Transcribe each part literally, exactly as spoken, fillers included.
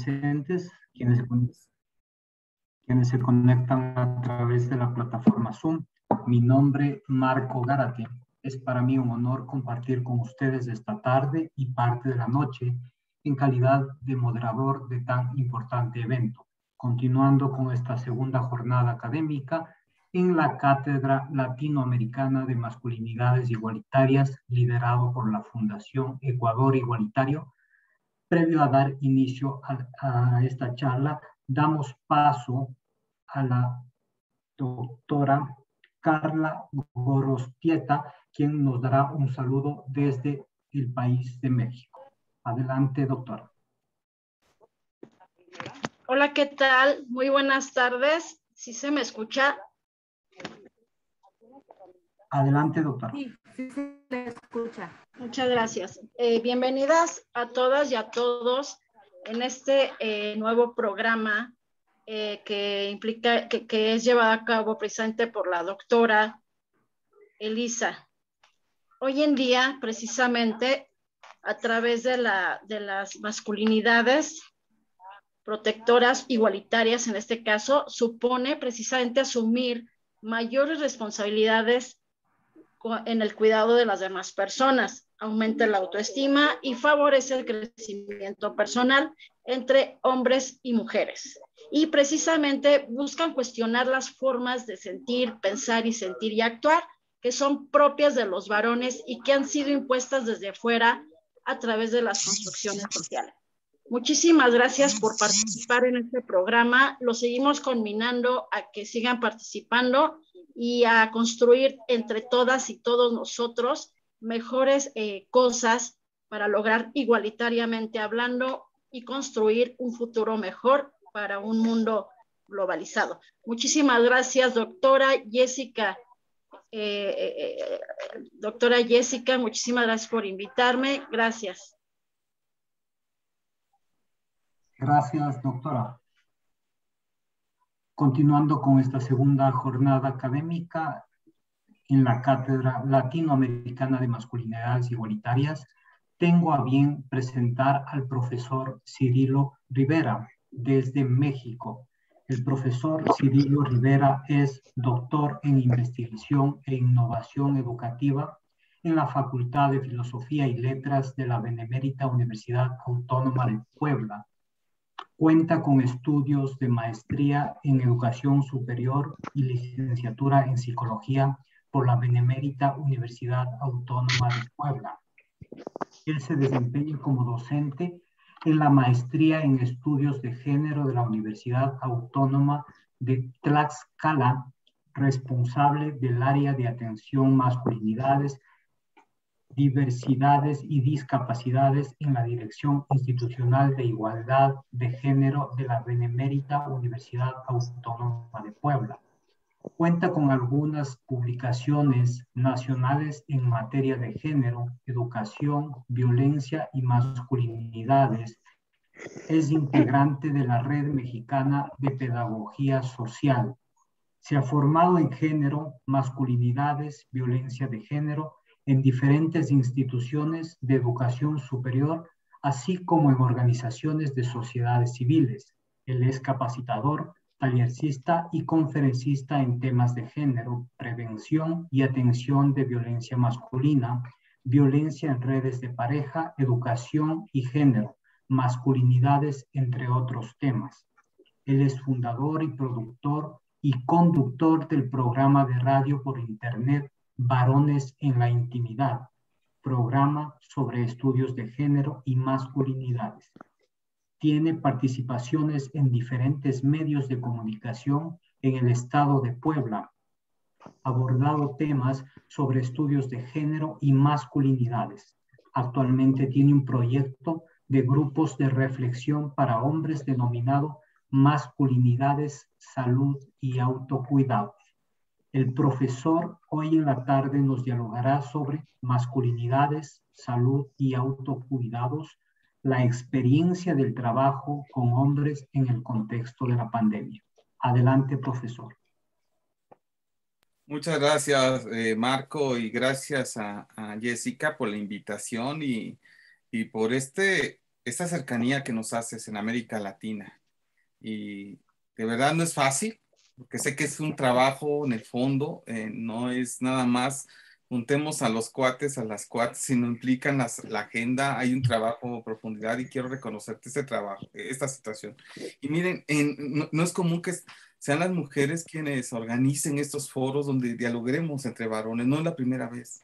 presentes, quienes se, quienes se conectan a través de la plataforma Zoom. Mi nombre, Marco Gárate. Es para mí un honor compartir con ustedes esta tarde y parte de la noche en calidad de moderador de tan importante evento, continuando con esta segunda jornada académica en la Cátedra Latinoamericana de Masculinidades Igualitarias, liderado por la Fundación Ecuador Igualitario. Previo a dar inicio a, a esta charla, damos paso a la doctora Carla Gorostieta, quien nos dará un saludo desde el país de México. Adelante, doctora. Hola, ¿qué tal? Muy buenas tardes. ¿Sí se me escucha? Adelante, doctora. Sí, sí se escucha. Muchas gracias. Eh, bienvenidas a todas y a todos en este eh, nuevo programa eh, que implica, que, que es llevado a cabo precisamente por la doctora Elisa. Hoy en día, precisamente, a través de, la, de las masculinidades protectoras igualitarias, en este caso, supone precisamente asumir mayores responsabilidades en el cuidado de las demás personas, aumenta la autoestima y favorece el crecimiento personal entre hombres y mujeres. Y precisamente buscan cuestionar las formas de sentir, pensar y sentir y actuar que son propias de los varones y que han sido impuestas desde fuera a través de las construcciones sociales. Muchísimas gracias por participar en este programa. Lo seguimos conminando a que sigan participando y a construir entre todas y todos nosotros mejores eh, cosas para lograr igualitariamente hablando y construir un futuro mejor para un mundo globalizado. Muchísimas gracias, doctora Jessica. Eh, eh, doctora Jessica, muchísimas gracias por invitarme. Gracias. Gracias, doctora. Continuando con esta segunda jornada académica en la Cátedra Latinoamericana de Masculinidades Igualitarias, tengo a bien presentar al profesor Cirilo Rivera desde México. El profesor Cirilo Rivera es doctor en Investigación e Innovación Educativa en la Facultad de Filosofía y Letras de la Benemérita Universidad Autónoma de Puebla. Cuenta con estudios de maestría en Educación Superior y licenciatura en Psicología por la Benemérita Universidad Autónoma de Puebla. Él se desempeña como docente en la maestría en Estudios de Género de la Universidad Autónoma de Tlaxcala, responsable del área de atención masculinidades, diversidades y discapacidades en la Dirección Institucional de Igualdad de Género de la Benemérita Universidad Autónoma de Puebla. Cuenta con algunas publicaciones nacionales en materia de género, educación, violencia y masculinidades. Es integrante de la Red Mexicana de Pedagogía Social. Se ha formado en género, masculinidades, violencia de género, en diferentes instituciones de educación superior, así como en organizaciones de sociedades civiles. Él es capacitador, tallercista y conferencista en temas de género, prevención y atención de violencia masculina, violencia en redes de pareja, educación y género, masculinidades, entre otros temas. Él es fundador y productor y conductor del programa de radio por internet Varones en la Intimidad, programa sobre estudios de género y masculinidades. Tiene participaciones en diferentes medios de comunicación en el estado de Puebla, abordado temas sobre estudios de género y masculinidades. Actualmente tiene un proyecto de grupos de reflexión para hombres denominado Masculinidades, Salud y Autocuidado. El profesor hoy en la tarde nos dialogará sobre masculinidades, salud y autocuidados, la experiencia del trabajo con hombres en el contexto de la pandemia. Adelante, profesor. Muchas gracias, eh, Marco, y gracias a, a Jessica por la invitación y, y por este esta cercanía que nos haces en América Latina. Y de verdad no es fácil, porque sé que es un trabajo en el fondo, eh, no es nada más juntemos a los cuates, a las cuates, sino implican las, la agenda, hay un trabajo a profundidad y quiero reconocerte ese trabajo, esta situación. Y miren, en, no, no es común que sean las mujeres quienes organicen estos foros donde dialoguemos entre varones, no es la primera vez.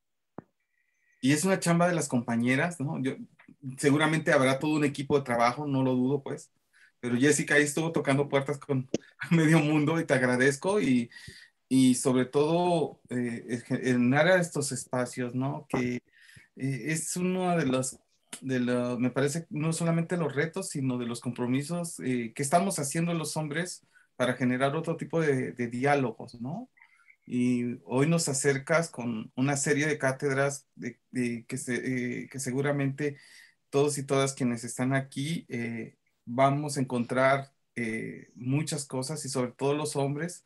Y es una chamba de las compañeras, ¿no? Yo, seguramente habrá todo un equipo de trabajo, no lo dudo, pues. Pero Jessica ahí estuvo tocando puertas con medio mundo y te agradezco y, y sobre todo eh, en área estos espacios, ¿no? Que eh, es uno de los, de los, me parece, no solamente los retos, sino de los compromisos eh, que estamos haciendo los hombres para generar otro tipo de, de diálogos, ¿no? Y hoy nos acercas con una serie de cátedras de, de, que, se, eh, que seguramente todos y todas quienes están aquí eh, vamos a encontrar eh, muchas cosas y sobre todo los hombres,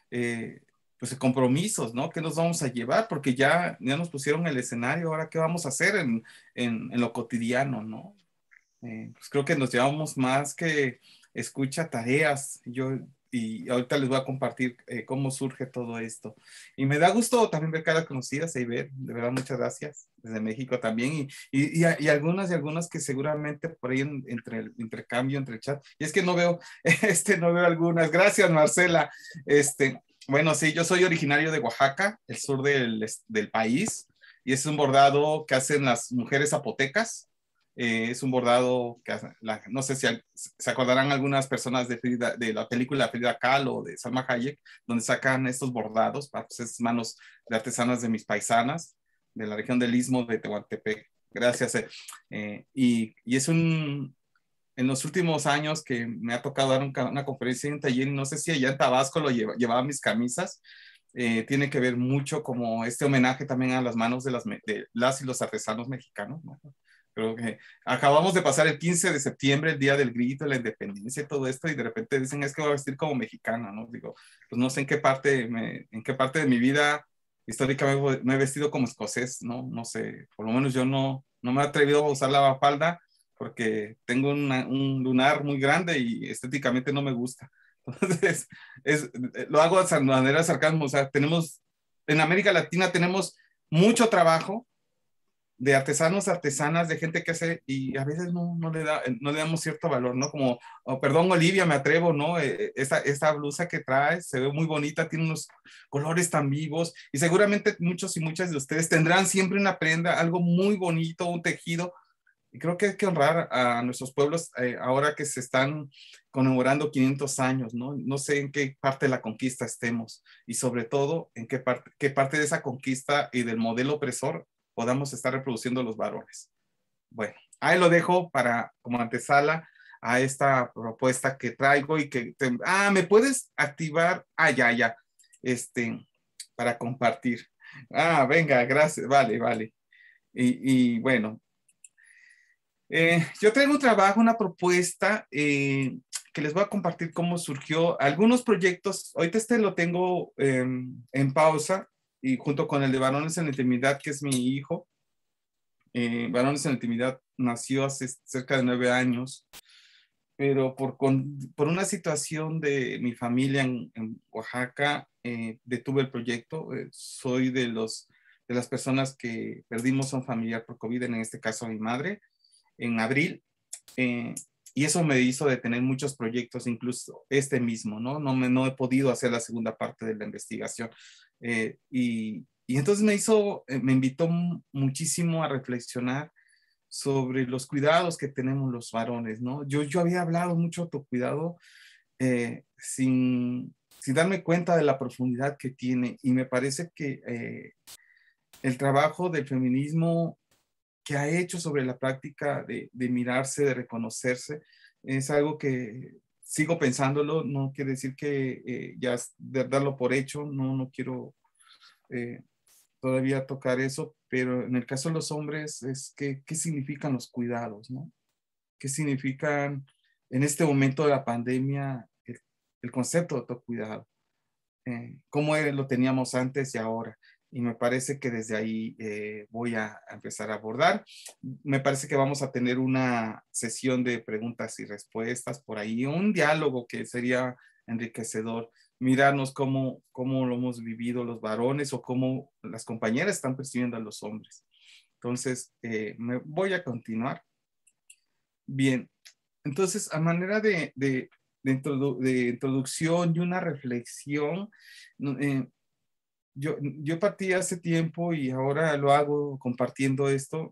eh, pues compromisos, ¿no? ¿Qué nos vamos a llevar? Porque ya, ya nos pusieron el escenario, ahora qué vamos a hacer en, en, en lo cotidiano, ¿no? Eh, pues creo que nos llevamos más que escucha tareas. Yo, y ahorita les voy a compartir eh, cómo surge todo esto. Y me da gusto también ver caras conocidas, Eibet, de verdad, muchas gracias, desde México también, y, y, y, y algunas y algunas que seguramente por ahí en, entre el intercambio, entre el chat, y es que no veo, este, no veo algunas. Gracias, Marcela. Este, bueno, sí, yo soy originario de Oaxaca, el sur del, del país, y es un bordado que hacen las mujeres zapotecas. Eh, es un bordado que la, no sé si se acordarán algunas personas de, Frida, de la película Frida Kahlo o de Salma Hayek, donde sacan estos bordados, pues es manos de artesanas de mis paisanas, de la región del Istmo de Tehuantepec. Gracias. Eh, eh, y, y es un, en los últimos años que me ha tocado dar un, una conferencia en un taller, y no sé si allá en Tabasco lo lleva, llevaba mis camisas, eh, tiene que ver mucho como este homenaje también a las manos de las, de las y los artesanos mexicanos, ¿no? Creo que acabamos de pasar el quince de septiembre, el día del grito, la independencia y todo esto, y de repente dicen, es que voy a vestir como mexicana, ¿no? Digo, pues no sé en qué parte, me, en qué parte de mi vida históricamente me he vestido como escocés, ¿no? No sé, por lo menos yo no, no me he atrevido a usar la falda porque tengo una, un lunar muy grande y estéticamente no me gusta. Entonces, es, lo hago de manera de sarcasmo, o sea, tenemos, en América Latina tenemos mucho trabajo de artesanos, artesanas, de gente que hace, y a veces no, no, le, da, no le damos cierto valor, ¿no? Como, oh, perdón, Olivia, me atrevo, ¿no? Eh, esta, esta blusa que traes se ve muy bonita, tiene unos colores tan vivos, y seguramente muchos y muchas de ustedes tendrán siempre una prenda, algo muy bonito, un tejido, y creo que hay que honrar a nuestros pueblos eh, ahora que se están conmemorando quinientos años, ¿no? No sé en qué parte de la conquista estemos, y sobre todo en qué parte, qué parte de esa conquista y del modelo opresor podamos estar reproduciendo los varones. Bueno, ahí lo dejo para como antesala a esta propuesta que traigo y que, te, ah, ¿me puedes activar? Ah, ya, ya, este, para compartir. Ah, venga, gracias, vale, vale. Y, y bueno, eh, yo traigo un trabajo, una propuesta eh, que les voy a compartir cómo surgió. Algunos proyectos, ahorita este lo tengo eh, en pausa, y junto con el de Varones en la Intimidad, que es mi hijo. Eh, Varones en la Intimidad nació hace cerca de nueve años, pero por, con, por una situación de mi familia en, en Oaxaca, eh, detuve el proyecto. Eh, soy de, los, de las personas que perdimos a un familiar por COVID, en este caso a mi madre, en abril. Eh, y eso me hizo detener muchos proyectos, incluso este mismo, ¿no? No, me, no he podido hacer la segunda parte de la investigación. Eh, y, y entonces me hizo, eh, me invitó muchísimo a reflexionar sobre los cuidados que tenemos los varones, ¿no? Yo, yo había hablado mucho de autocuidado eh, sin, sin darme cuenta de la profundidad que tiene, y me parece que eh, el trabajo del feminismo que ha hecho sobre la práctica de, de mirarse, de reconocerse, es algo que sigo pensándolo. No quiere decir que eh, ya de darlo por hecho, no, no quiero eh, todavía tocar eso, pero en el caso de los hombres es que, ¿qué significan los cuidados, no? ¿Qué significan en este momento de la pandemia el, el concepto de autocuidado? Eh, ¿Cómo lo teníamos antes y ahora? y me parece que desde ahí eh, voy a, a empezar a abordar. Me parece que vamos a tener una sesión de preguntas y respuestas por ahí, un diálogo que sería enriquecedor, mirarnos cómo, cómo lo hemos vivido los varones o cómo las compañeras están percibiendo a los hombres. Entonces, eh, me voy a continuar. Bien, entonces, a manera de, de, de, introdu de introducción y una reflexión, eh, Yo, yo partí hace tiempo y ahora lo hago compartiendo esto.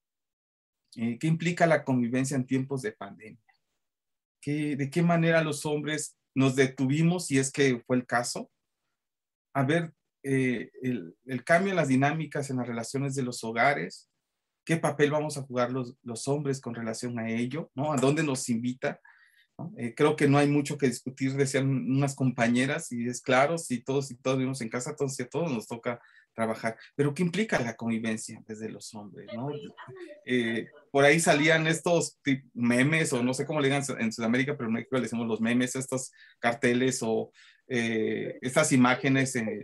Eh, ¿Qué implica la convivencia en tiempos de pandemia? ¿Qué, ¿De qué manera los hombres nos detuvimos, si es que fue el caso, a ver eh, el, el cambio en las dinámicas en las relaciones de los hogares? ¿Qué papel vamos a jugar los, los hombres con relación a ello? ¿No? ¿A dónde nos invita? ¿No? Eh, creo que no hay mucho que discutir, decían unas compañeras, y es claro, si todos y todos vivimos en casa, entonces a todos nos toca trabajar. Pero ¿qué implica la convivencia desde los hombres? ¿No? Eh, por ahí salían estos memes, o no sé cómo le digan en Sudamérica, pero en México le decimos los memes, estos carteles o eh, estas imágenes eh,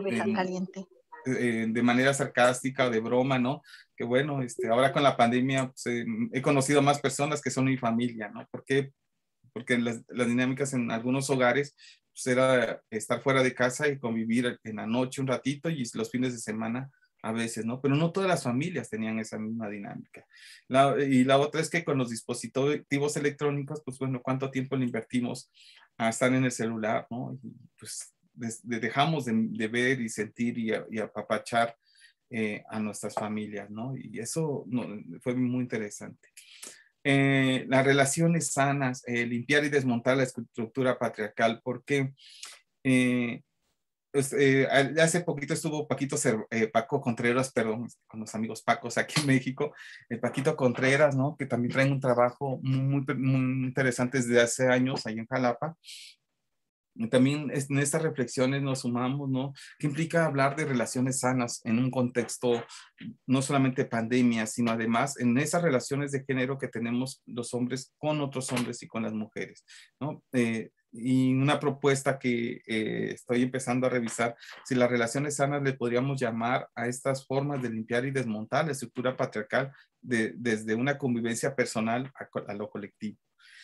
eh, de manera sarcástica o de broma, ¿no? Que bueno, este, ahora con la pandemia pues, eh, he conocido más personas que son mi familia, ¿no? ¿Por qué? Porque las, las dinámicas en algunos hogares pues era estar fuera de casa y convivir en la noche un ratito y los fines de semana a veces, ¿no? Pero no todas las familias tenían esa misma dinámica. La, y la otra es que con los dispositivos electrónicos, pues bueno, ¿cuánto tiempo le invertimos a estar en el celular, ¿no? Y pues des, de, dejamos de, de ver y sentir y, y apapachar eh, a nuestras familias, ¿no? Y eso no, fue muy interesante. Eh, las relaciones sanas, eh, limpiar y desmontar la estructura patriarcal, porque eh, pues, eh, hace poquito estuvo Paquito, eh, Paco Contreras, perdón, con los amigos Pacos aquí en México, el Paquito Contreras, ¿no? Que también traen un trabajo muy, muy interesante desde hace años ahí en Jalapa. Y también en estas reflexiones nos sumamos, ¿no? ¿Qué implica hablar de relaciones sanas en un contexto no solamente pandemia, sino además en esas relaciones de género que tenemos los hombres con otros hombres y con las mujeres, ¿no? Eh, y una propuesta que eh, estoy empezando a revisar, si las relaciones sanas le podríamos llamar a estas formas de limpiar y desmontar la estructura patriarcal de, desde una convivencia personal a, a lo colectivo.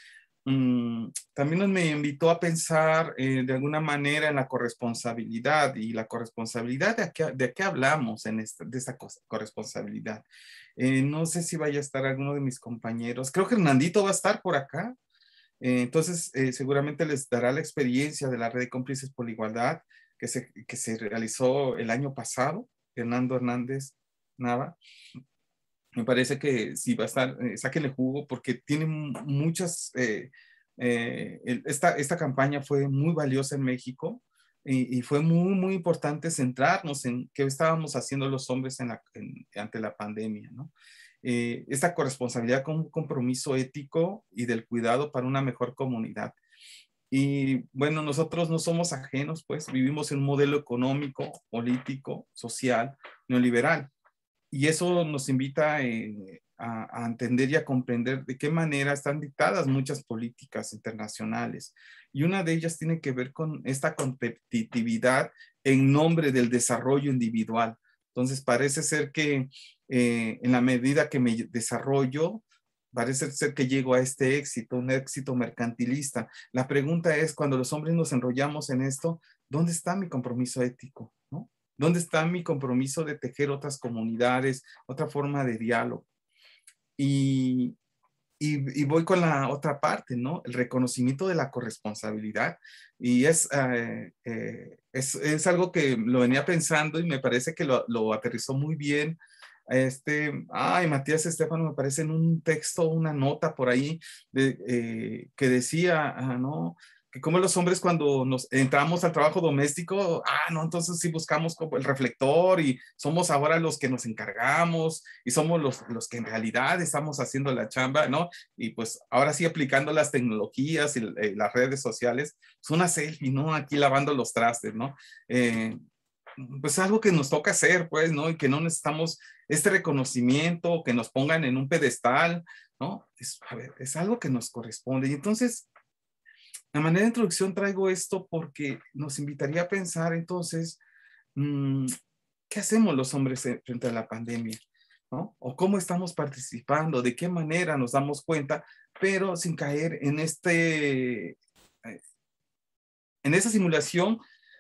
Mm, también me invitó a pensar eh, de alguna manera en la corresponsabilidad y la corresponsabilidad, ¿de qué, de qué hablamos en esta, de esta cosa, corresponsabilidad? Eh, no sé si vaya a estar alguno de mis compañeros, creo que Hernandito va a estar por acá, eh, entonces eh, seguramente les dará la experiencia de la Red de Cómplices por la Igualdad que se, que se realizó el año pasado, Hernando Hernández Nava. Me parece que sí va a estar, eh, sáquenle jugo porque tiene muchas, eh, eh, esta, esta campaña fue muy valiosa en México y, y fue muy, muy importante centrarnos en qué estábamos haciendo los hombres en la, en, ante la pandemia, ¿no? Eh, esta corresponsabilidad con un compromiso ético y del cuidado para una mejor comunidad. Y bueno, nosotros no somos ajenos, pues vivimos en un modelo económico, político, social, neoliberal. Y eso nos invita eh, a, a entender y a comprender de qué manera están dictadas muchas políticas internacionales. Y una de ellas tiene que ver con esta competitividad en nombre del desarrollo individual. Entonces parece ser que eh, en la medida que me desarrollo, parece ser que llego a este éxito, un éxito mercantilista. La pregunta es, cuando los hombres nos enrollamos en esto, ¿dónde está mi compromiso ético? ¿No? ¿Dónde está mi compromiso de tejer otras comunidades, otra forma de diálogo? Y, y, y voy con la otra parte, ¿no? El reconocimiento de la corresponsabilidad. Y es, eh, eh, es, es algo que lo venía pensando y me parece que lo, lo aterrizó muy bien. Este, ay, Matías Estefano, me parece en un texto, una nota por ahí de, eh, que decía, ah, ¿no? Que como los hombres cuando nos entramos al trabajo doméstico, ah, no, entonces sí buscamos como el reflector y somos ahora los que nos encargamos y somos los, los que en realidad estamos haciendo la chamba, ¿no? Y pues ahora sí aplicando las tecnologías y eh, las redes sociales, es una selfie, ¿no? Aquí lavando los trastes, ¿no? Eh, pues algo que nos toca hacer, pues, ¿no? Y que no necesitamos este reconocimiento, que nos pongan en un pedestal, ¿no? Es, a ver, es algo que nos corresponde. Y entonces, de manera de introducción traigo esto porque nos invitaría a pensar entonces, mmm, ¿qué hacemos los hombres frente a la pandemia? ¿No? O cómo estamos participando, de qué manera nos damos cuenta, pero sin caer en este, en esa simulación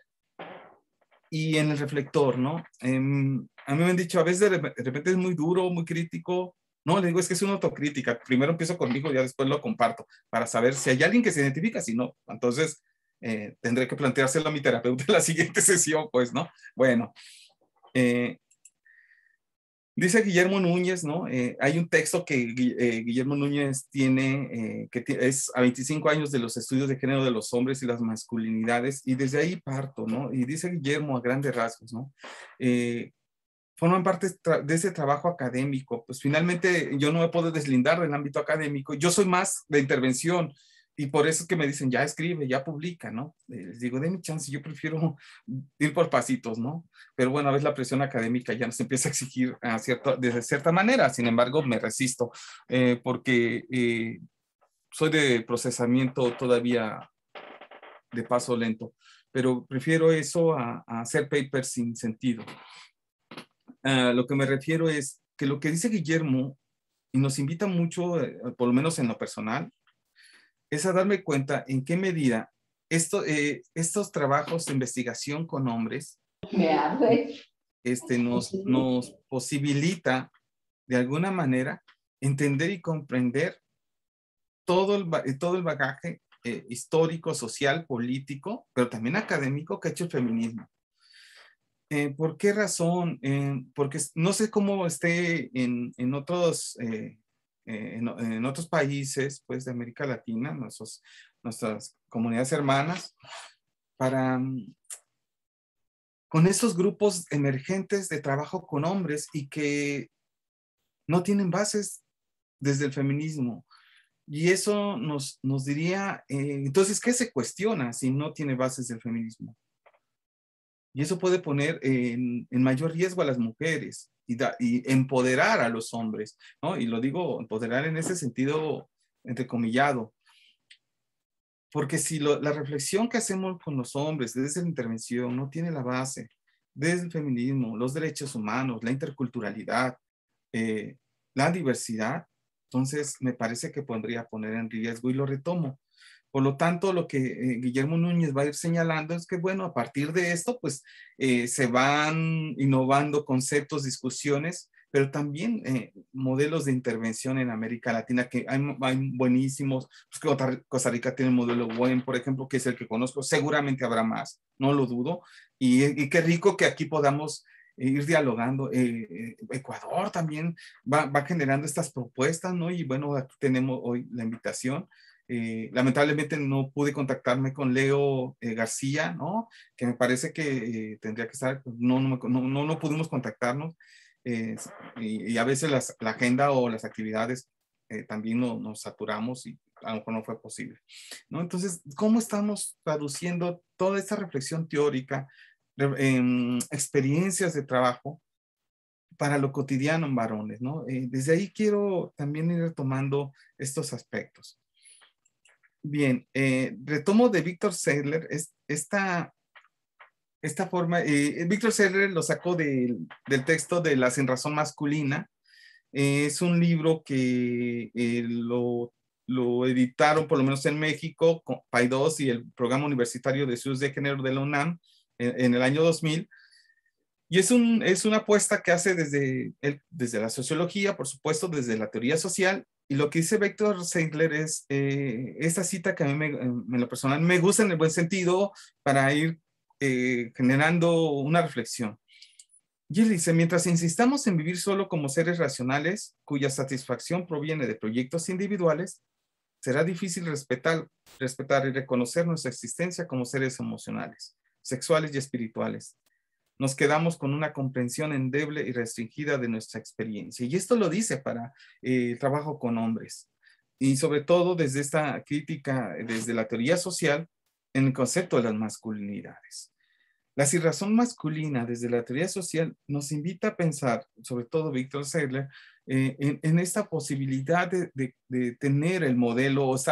y en el reflector, ¿no? Eh, a mí me han dicho, a veces de repente es muy duro, muy crítico. No, le digo, es que es una autocrítica. Primero empiezo conmigo y ya después lo comparto para saber si hay alguien que se identifica, si no, entonces eh, tendré que planteárselo a mi terapeuta en la siguiente sesión, pues, ¿no? Bueno, eh, dice Guillermo Núñez, ¿no? Eh, hay un texto que eh, Guillermo Núñez tiene, eh, que es a veinticinco años de los estudios de género de los hombres y las masculinidades, y desde ahí parto, ¿no? Y dice Guillermo a grandes rasgos, ¿no? Eh, forman parte de ese trabajo académico. Pues finalmente yo no me puedo deslindar del ámbito académico. Yo soy más de intervención y por eso es que me dicen, ya escribe, ya publica, ¿no? Les digo, denme chance, yo prefiero ir por pasitos, ¿no? Pero bueno, a veces la presión académica ya nos empieza a exigir a cierto, de cierta manera. Sin embargo, me resisto eh, porque eh, soy de procesamiento todavía de paso lento, pero prefiero eso a, a hacer papers sin sentido. Uh, lo que me refiero es que lo que dice Guillermo, y nos invita mucho, eh, por lo menos en lo personal, es a darme cuenta en qué medida esto, eh, estos trabajos de investigación con hombres este, nos, nos posibilita de alguna manera entender y comprender todo el, todo el bagaje eh, histórico, social, político, pero también académico que ha hecho el feminismo. Eh, ¿Por qué razón? Eh, porque no sé cómo esté en, en, otros, eh, en, en otros países pues, de América Latina, nuestros, nuestras comunidades hermanas, para, con esos grupos emergentes de trabajo con hombres y que no tienen bases desde el feminismo. Y eso nos, nos diría, eh, entonces, ¿qué se cuestiona si no tiene bases del feminismo? Y eso puede poner en, en mayor riesgo a las mujeres y, da, y empoderar a los hombres, ¿no? Y lo digo, empoderar en ese sentido entrecomillado. Porque si lo, la reflexión que hacemos con los hombres desde la intervención no tiene la base desde el feminismo, los derechos humanos, la interculturalidad, eh, la diversidad, entonces me parece que podría poner en riesgo y lo retomo. Por lo tanto, lo que eh, Guillermo Núñez va a ir señalando es que, bueno, a partir de esto, pues, eh, se van innovando conceptos, discusiones, pero también eh, modelos de intervención en América Latina, que hay, hay buenísimos. Pues, Costa Rica tiene el modelo W E M, por ejemplo, que es el que conozco. Seguramente habrá más, no lo dudo. Y, y qué rico que aquí podamos ir dialogando. Eh, Ecuador también va, va generando estas propuestas, ¿no? Y bueno, aquí tenemos hoy la invitación. Eh, lamentablemente no pude contactarme con Leo eh, García, ¿no? Que me parece que eh, tendría que estar, no, no, no, no pudimos contactarnos eh, y, y a veces las, la agenda o las actividades eh, también no, nos saturamos y a lo mejor no fue posible, ¿no? Entonces, ¿cómo estamos traduciendo toda esta reflexión teórica en experiencias de trabajo para lo cotidiano en varones, ¿no? Eh, desde ahí quiero también ir retomando estos aspectos. Bien, eh, retomo de Víctor Sedler, es, esta, esta forma, eh, Víctor Sedler lo sacó de, del texto de La Sinrazón Masculina. Eh, es un libro que eh, lo, lo editaron, por lo menos en México, con Paidós y el Programa Universitario de Estudios de Género de la UNAM en, en el año dos mil. Y es, un, es una apuesta que hace desde, el, desde la sociología, por supuesto, desde la teoría social. Y lo que dice Víctor Sedler es eh, esta cita que a mí me, en lo personal me gusta en el buen sentido para ir eh, generando una reflexión. Y él dice, mientras insistamos en vivir solo como seres racionales, cuya satisfacción proviene de proyectos individuales, será difícil respetar, respetar y reconocer nuestra existencia como seres emocionales, sexuales y espirituales. Nos quedamos con una comprensión endeble y restringida de nuestra experiencia. Y esto lo dice para eh, el trabajo con hombres. Y sobre todo desde esta crítica, desde la teoría social, en el concepto de las masculinidades. La sinrazón masculina desde la teoría social nos invita a pensar, sobre todo Víctor Sedler, eh, en, en esta posibilidad de, de, de tener el modelo o estar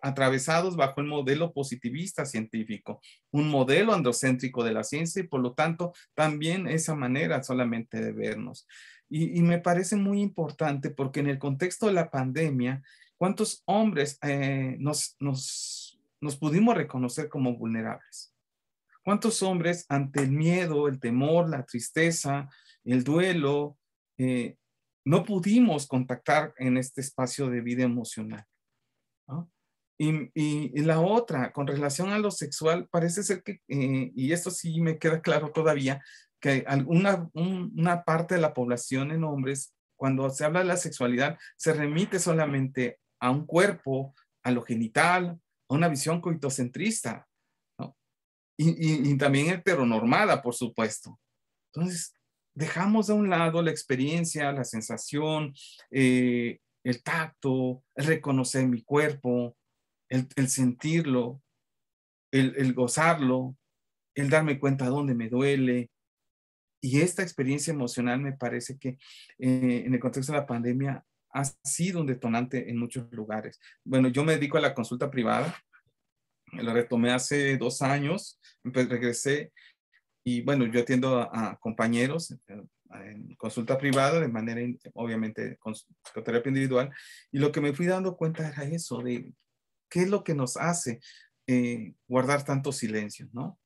atravesados bajo el modelo positivista científico, un modelo androcéntrico de la ciencia y por lo tanto también esa manera solamente de vernos. Y, y me parece muy importante porque en el contexto de la pandemia, ¿cuántos hombres eh, nos, nos, nos pudimos reconocer como vulnerables? ¿Cuántos hombres ante el miedo, el temor, la tristeza, el duelo, eh, no pudimos contactar en este espacio de vida emocional? ¿No? Y, y, y la otra, con relación a lo sexual, parece ser que, eh, y esto sí me queda claro todavía, que alguna, un, una parte de la población en hombres, cuando se habla de la sexualidad, se remite solamente a un cuerpo, a lo genital, a una visión coitocentrista, ¿no? Y, y, y también heteronormada, por supuesto. Entonces, dejamos de un lado la experiencia, la sensación, eh, el tacto, el reconocer mi cuerpo, el, el sentirlo, el, el gozarlo, el darme cuenta dónde me duele. Y esta experiencia emocional me parece que eh, en el contexto de la pandemia ha sido un detonante en muchos lugares. Bueno, yo me dedico a la consulta privada, lo retomé hace dos años, regresé y bueno, yo atiendo a, a compañeros en, en consulta privada de manera, obviamente, con psicoterapia individual, y lo que me fui dando cuenta era eso, de qué es lo que nos hace eh, guardar tanto silencio, ¿no?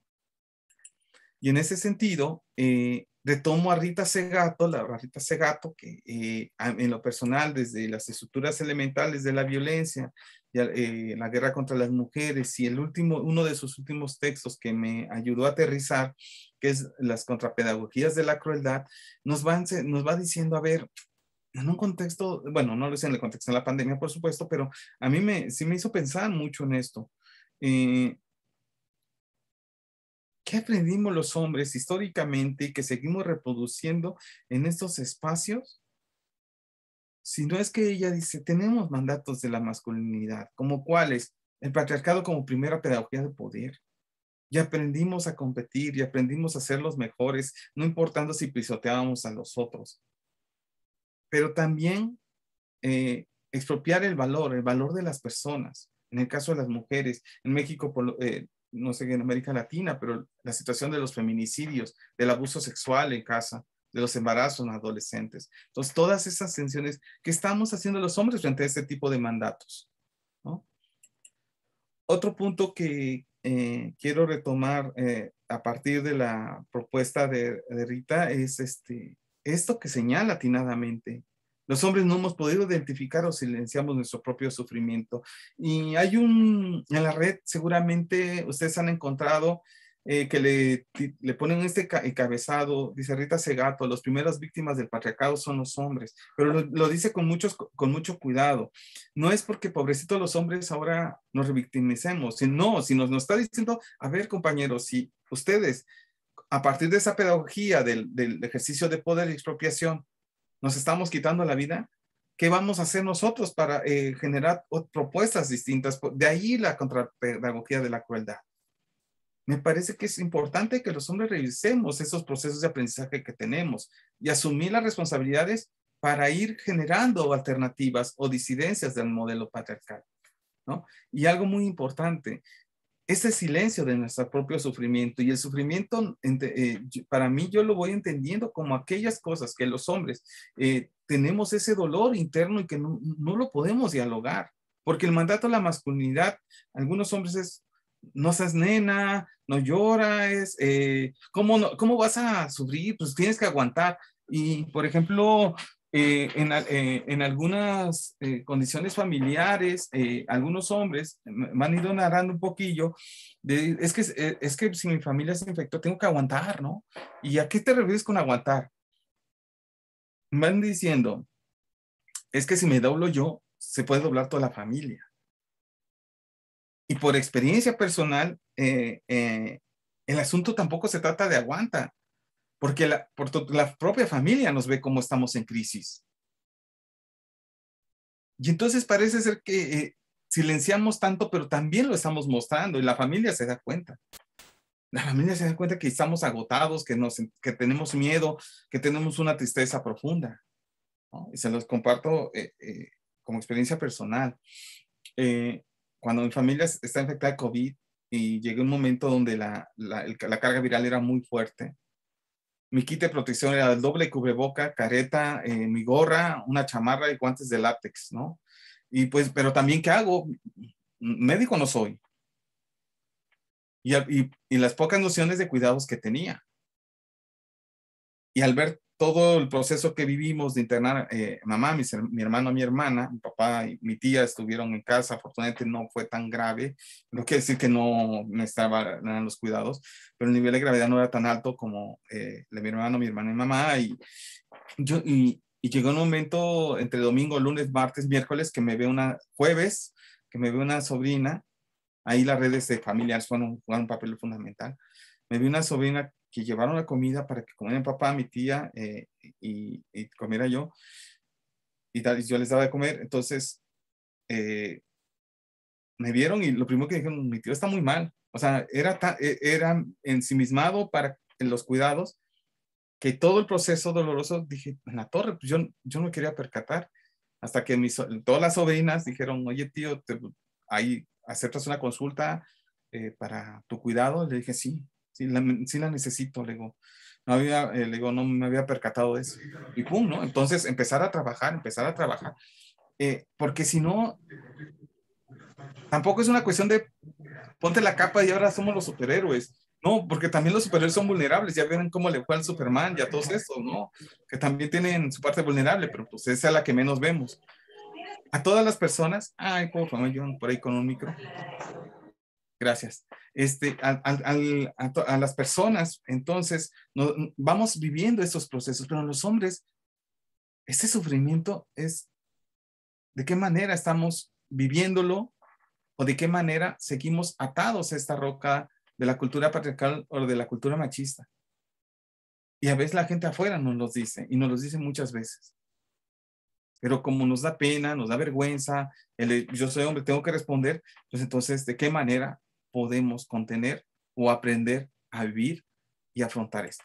Y en ese sentido, eh, retomo a Rita Segato, la a Rita Segato, que eh, en lo personal, desde las estructuras elementales de la violencia, y, eh, la guerra contra las mujeres, y el último, uno de sus últimos textos que me ayudó a aterrizar, que es Las contrapedagogías de la crueldad, nos va, nos va diciendo, a ver, en un contexto, bueno, no lo sé en el contexto de la pandemia, por supuesto, pero a mí me, sí me hizo pensar mucho en esto. Eh, ¿Qué aprendimos los hombres históricamente y que seguimos reproduciendo en estos espacios? Si no es que ella dice, tenemos mandatos de la masculinidad, ¿como cuáles? El patriarcado como primera pedagogía de poder. Y aprendimos a competir y aprendimos a ser los mejores, no importando si pisoteábamos a los otros. Pero también eh, expropiar el valor, el valor de las personas. En el caso de las mujeres, en México, por, eh, no sé, en América Latina, pero la situación de los feminicidios, del abuso sexual en casa, de los embarazos en adolescentes. Entonces, todas esas tensiones que estamos haciendo los hombres frente a este tipo de mandatos, ¿no? Otro punto que eh, quiero retomar eh, a partir de la propuesta de, de Rita es este, esto que señala atinadamente. Los hombres no hemos podido identificar o silenciamos nuestro propio sufrimiento. Y hay un, en la red seguramente ustedes han encontrado eh, que le, le ponen este encabezado, dice Rita Segato, las primeras víctimas del patriarcado son los hombres, pero lo, lo dice con, muchos, con mucho cuidado. No es porque pobrecitos los hombres ahora nos revictimicemos, sino, si nos, nos está diciendo, a ver compañeros, si ustedes a partir de esa pedagogía del, del ejercicio de poder y expropiación nos estamos quitando la vida, ¿qué vamos a hacer nosotros para eh, generar propuestas distintas? De ahí la contrapedagogía de la crueldad. Me parece que es importante que los hombres revisemos esos procesos de aprendizaje que tenemos y asumir las responsabilidades para ir generando alternativas o disidencias del modelo patriarcal, ¿no? Y algo muy importante, ese silencio de nuestro propio sufrimiento, y el sufrimiento, eh, para mí yo lo voy entendiendo como aquellas cosas que los hombres eh, tenemos ese dolor interno y que no, no lo podemos dialogar, porque el mandato de la masculinidad, algunos hombres es, no seas nena, no lloras, eh, ¿cómo, no, ¿cómo vas a sufrir? Pues tienes que aguantar. Y por ejemplo, Eh, en, eh, en algunas eh, condiciones familiares, eh, algunos hombres me han ido narrando un poquillo, de, es, que, eh, es que si mi familia se infectó, tengo que aguantar, ¿no? ¿Y a qué te refieres con aguantar? Me van diciendo, es que si me doblo yo, se puede doblar toda la familia. Y por experiencia personal, eh, eh, el asunto tampoco se trata de aguanta, porque la, por la propia familia nos ve como estamos en crisis. Y entonces parece ser que eh, silenciamos tanto, pero también lo estamos mostrando y la familia se da cuenta. La familia se da cuenta que estamos agotados, que, nos, que tenemos miedo, que tenemos una tristeza profunda, ¿no? Y se los comparto eh, eh, como experiencia personal. Eh, cuando mi familia está infectada de COVID y llegué a un momento donde la, la, el, la carga viral era muy fuerte, mi kit de protección era el doble cubreboca, careta, eh, mi gorra, una chamarra y guantes de látex, ¿no? Y pues, pero también, ¿qué hago? Médico no soy. Y, y, y las pocas nociones de cuidados que tenía. Y al ver todo el proceso que vivimos de internar, eh, mamá, mi, mi hermano, mi hermana, mi papá y mi tía estuvieron en casa, afortunadamente no fue tan grave, no quiere decir que no necesitaban los cuidados, pero el nivel de gravedad no era tan alto como eh, de mi hermano, mi hermana y mamá, y, yo, y, y llegó un momento entre domingo, lunes, martes, miércoles, que me ve una, jueves, que me ve una sobrina, ahí las redes de familiares juegan un papel fundamental, me vi una sobrina que llevaron la comida para que comiera mi papá, mi tía eh, y, y comiera yo. Y, tal, y yo les daba de comer. Entonces, eh, me vieron y lo primero que dijeron, mi tío está muy mal. O sea, era, ta, era ensimismado para en los cuidados, que todo el proceso doloroso, dije, en la torre, pues yo, yo no quería percatar. Hasta que mis, todas las sobrinas dijeron, oye tío, te, ahí aceptas una consulta eh, para tu cuidado. Le dije, sí. Sí la, sí la necesito, le digo. No había, eh, le digo, no me había percatado de eso. Y pum, ¿no? Entonces, empezar a trabajar, empezar a trabajar. Eh, porque si no, tampoco es una cuestión de ponte la capa y ahora somos los superhéroes. No, porque también los superhéroes son vulnerables. Ya ven cómo le fue al Superman y a todos estos, ¿no? Que también tienen su parte vulnerable, pero pues esa es la que menos vemos. A todas las personas, ay, por favor, yo por ahí con un micro. Gracias. Este, a, a, a, a las personas, entonces, no, vamos viviendo estos procesos, pero los hombres, este sufrimiento es, ¿de qué manera estamos viviéndolo? ¿O de qué manera seguimos atados a esta roca de la cultura patriarcal o de la cultura machista? Y a veces la gente afuera nos los dice, y nos los dice muchas veces. Pero como nos da pena, nos da vergüenza, el, yo soy hombre, tengo que responder, pues entonces, ¿de qué manera podemos contener o aprender a vivir y afrontar esto?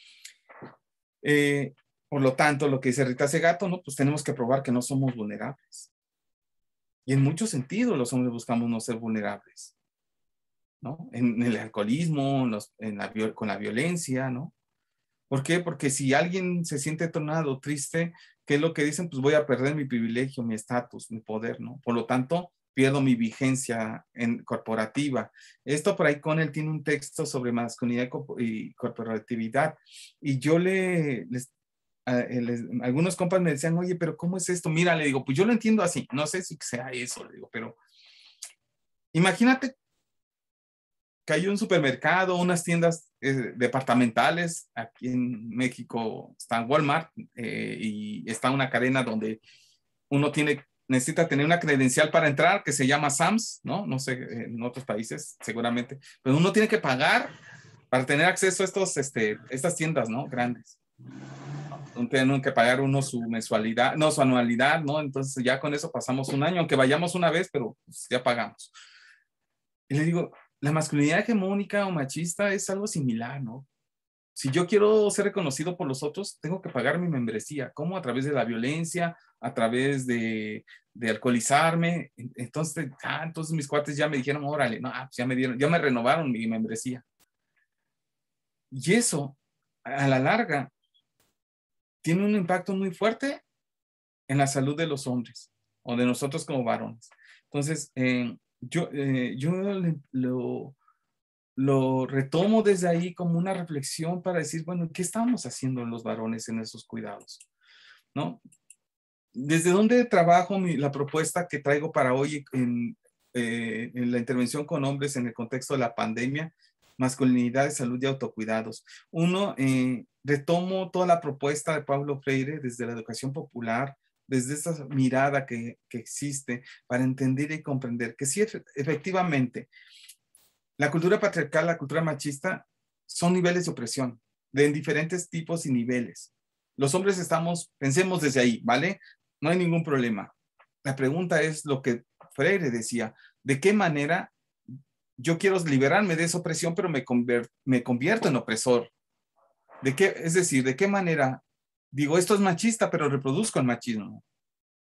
Eh, por lo tanto, lo que dice Rita Segato, ¿no? Pues tenemos que probar que no somos vulnerables. Y en muchos sentidos los hombres buscamos no ser vulnerables, ¿no? En, en el alcoholismo, en los, en la, con la violencia, ¿no? ¿Por qué? Porque si alguien se siente tornado, triste, ¿qué es lo que dicen? Pues voy a perder mi privilegio, mi estatus, mi poder, ¿no? Por lo tanto, pierdo mi vigencia en, corporativa. Esto por ahí con él tiene un texto sobre masculinidad y corporatividad. Y yo le, les, eh, les, algunos compas me decían, oye, pero ¿cómo es esto? Mira, le digo, pues yo lo entiendo así. No sé si sea eso, le digo, pero imagínate que hay un supermercado, unas tiendas eh, departamentales. Aquí en México está Walmart eh, y está una cadena donde uno tiene, necesita tener una credencial para entrar que se llama Sam's, ¿no? No sé, en otros países seguramente, pero uno tiene que pagar para tener acceso a estos, este, estas tiendas, ¿no? Grandes. Tienen que pagar uno su mensualidad, no, su anualidad, ¿no? Entonces ya con eso pasamos un año, aunque vayamos una vez, pero pues, ya pagamos. Y le digo, la masculinidad hegemónica o machista es algo similar, ¿no? Si yo quiero ser reconocido por los otros, tengo que pagar mi membresía. ¿Cómo? A través de la violencia, a través de, de alcoholizarme. Entonces, ah, entonces mis cuates ya me dijeron, órale, no, pues ya me dieron, ya me renovaron mi membresía. Y eso, a la larga, tiene un impacto muy fuerte en la salud de los hombres o de nosotros como varones. Entonces, eh, yo, eh, yo lo, lo retomo desde ahí como una reflexión para decir, bueno, ¿qué estamos haciendo los varones en esos cuidados? ¿No? ¿Desde dónde trabajo mi, la propuesta que traigo para hoy en, eh, en la intervención con hombres en el contexto de la pandemia? Masculinidad, salud y autocuidados. Uno, eh, retomo toda la propuesta de Paulo Freire desde la educación popular, desde esa mirada que, que existe para entender y comprender que sí, efectivamente, la cultura patriarcal, la cultura machista son niveles de opresión, de diferentes tipos y niveles. Los hombres estamos, pensemos desde ahí, ¿vale? No hay ningún problema. La pregunta es lo que Freire decía, ¿de qué manera yo quiero liberarme de esa opresión, pero me, convier me convierto en opresor? ¿De qué, es decir, ¿de qué manera digo, esto es machista, pero reproduzco el machismo?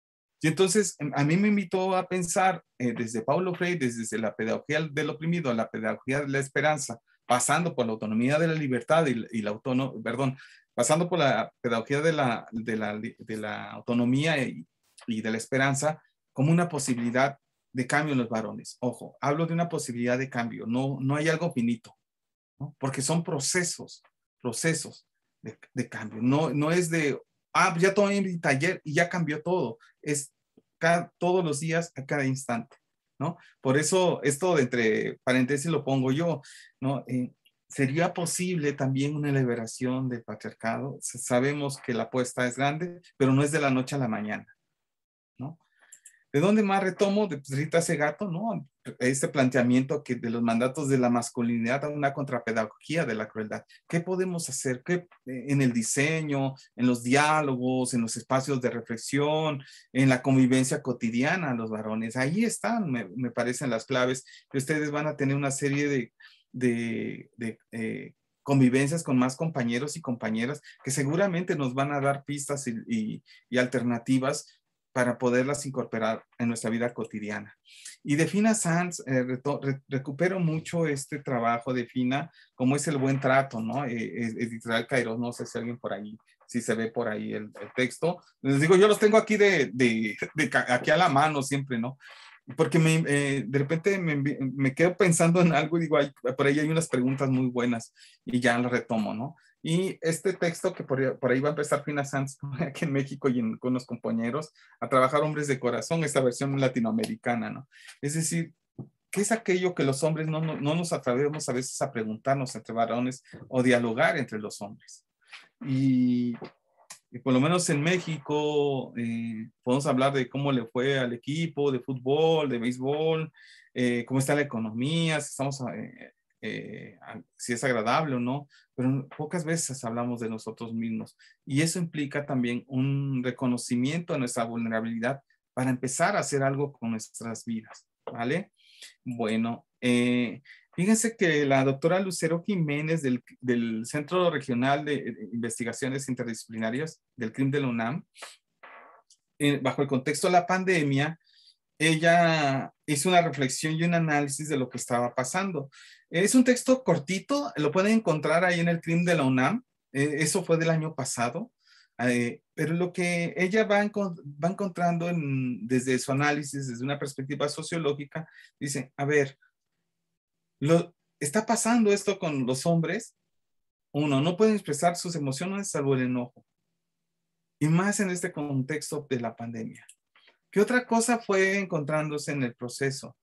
Y entonces a mí me invitó a pensar eh, desde Paulo Freire, desde la pedagogía del oprimido a la pedagogía de la esperanza, pasando por la autonomía de la libertad y, y la autonomía, perdón, pasando por la pedagogía de la, de la, de la autonomía y, y de la esperanza, como una posibilidad de cambio en los varones. Ojo, hablo de una posibilidad de cambio, no, no hay algo finito, ¿no? Porque son procesos, procesos de, de cambio. No, no es de, ah, ya tomé mi taller y ya cambió todo. Es cada, todos los días, a cada instante, ¿no? Por eso, esto de entre paréntesis lo pongo yo, ¿no? Eh, ¿Sería posible también una liberación del patriarcado? Sabemos que la apuesta es grande, pero no es de la noche a la mañana, ¿no? ¿De dónde más retomo? De Rita Segato, ¿no? Este planteamiento que de los mandatos de la masculinidad a una contrapedagogía de la crueldad. ¿Qué podemos hacer? ¿Qué, en el diseño, en los diálogos, en los espacios de reflexión, en la convivencia cotidiana, los varones? Ahí están, me, me parecen las claves, que ustedes van a tener una serie de, de, de eh, convivencias con más compañeros y compañeras que seguramente nos van a dar pistas y, y, y alternativas para poderlas incorporar en nuestra vida cotidiana. Y de Fina Sanz, eh, reto, re, recupero mucho este trabajo de Fina, como es el buen trato, ¿no? Eh, Editorial Kairos, no sé si alguien por ahí, si se ve por ahí el, el texto. Les digo, yo los tengo aquí de, de, de, de aquí a la mano siempre, ¿no? Porque me, eh, de repente me, me quedo pensando en algo y digo, ay, por ahí hay unas preguntas muy buenas y ya las retomo, ¿no? Y este texto que por, por ahí va a empezar Fina Sanz aquí en México y en, con los compañeros a trabajar hombres de corazón, esta versión latinoamericana, ¿no? Es decir, ¿qué es aquello que los hombres no, no, no nos atrevemos a veces a preguntarnos entre varones o dialogar entre los hombres? Y, y por lo menos en México eh, podemos hablar de cómo le fue al equipo de fútbol, de béisbol, eh, cómo está la economía, si estamos... Eh, Eh, si es agradable o no, pero pocas veces hablamos de nosotros mismos. Y eso implica también un reconocimiento de nuestra vulnerabilidad para empezar a hacer algo con nuestras vidas, ¿vale? Bueno, eh, fíjense que la doctora Lucero Jiménez del, del Centro Regional de Investigaciones Interdisciplinarias del C R I M de la UNAM, eh, bajo el contexto de la pandemia, ella hizo una reflexión y un análisis de lo que estaba pasando. Es un texto cortito, lo pueden encontrar ahí en el C R I M de la UNAM, eh, eso fue del año pasado, eh, pero lo que ella va, va encontrando en, desde su análisis, desde una perspectiva sociológica, dice, a ver, lo, está pasando esto con los hombres, uno, no pueden expresar sus emociones salvo el enojo, y más en este contexto de la pandemia. ¿Qué otra cosa fue encontrándose en el proceso?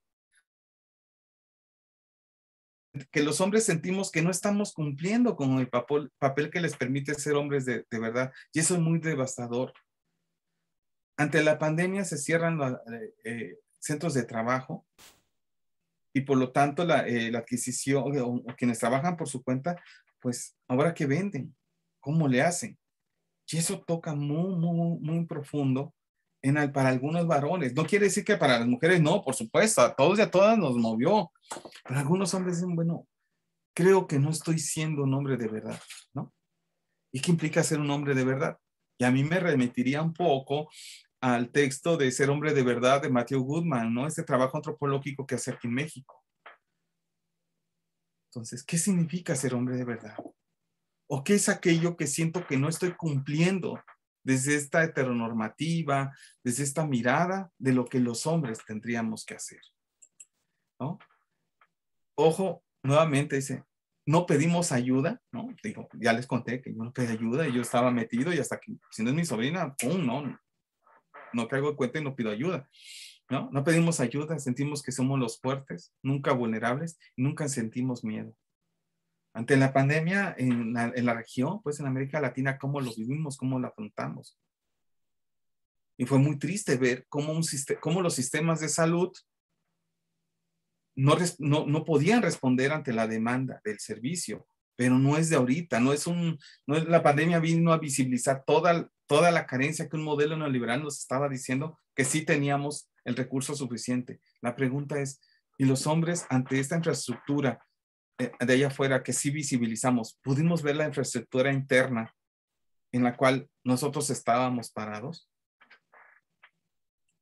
Que los hombres sentimos que no estamos cumpliendo con el papel, papel que les permite ser hombres de, de verdad. Y eso es muy devastador. Ante la pandemia se cierran los eh, centros de trabajo y por lo tanto la, eh, la adquisición, o, o quienes trabajan por su cuenta, pues ahora ¿qué venden? ¿Cómo le hacen? Y eso toca muy, muy, muy profundo en el, para algunos varones. No quiere decir que para las mujeres no, por supuesto, a todos y a todas nos movió. Pero algunos hombres dicen, bueno, creo que no estoy siendo un hombre de verdad, ¿no? ¿Y qué implica ser un hombre de verdad? Y a mí me remitiría un poco al texto de Ser hombre de verdad de Matthew Goodman, ¿no? Este trabajo antropológico que hace aquí en México. Entonces, ¿qué significa ser hombre de verdad? ¿O qué es aquello que siento que no estoy cumpliendo desde esta heteronormativa, desde esta mirada de lo que los hombres tendríamos que hacer? ¿No? Ojo, nuevamente dice, no pedimos ayuda, ¿no? Digo, ya les conté que yo no pedí ayuda y yo estaba metido y hasta que, si no es mi sobrina, pum, no, no caigo en cuenta y no pido ayuda, ¿no? No pedimos ayuda, sentimos que somos los fuertes, nunca vulnerables y nunca sentimos miedo. Ante la pandemia en la, en la región, pues en América Latina, cómo lo vivimos, cómo lo afrontamos. Y fue muy triste ver cómo, un, cómo los sistemas de salud no, no, no podían responder ante la demanda del servicio, pero no es de ahorita, no es un, no es, la pandemia vino a visibilizar toda, toda la carencia que un modelo neoliberal nos estaba diciendo que sí teníamos el recurso suficiente. La pregunta es, ¿y los hombres ante esta infraestructura de allá afuera que sí visibilizamos, pudimos ver la infraestructura interna en la cual nosotros estábamos parados?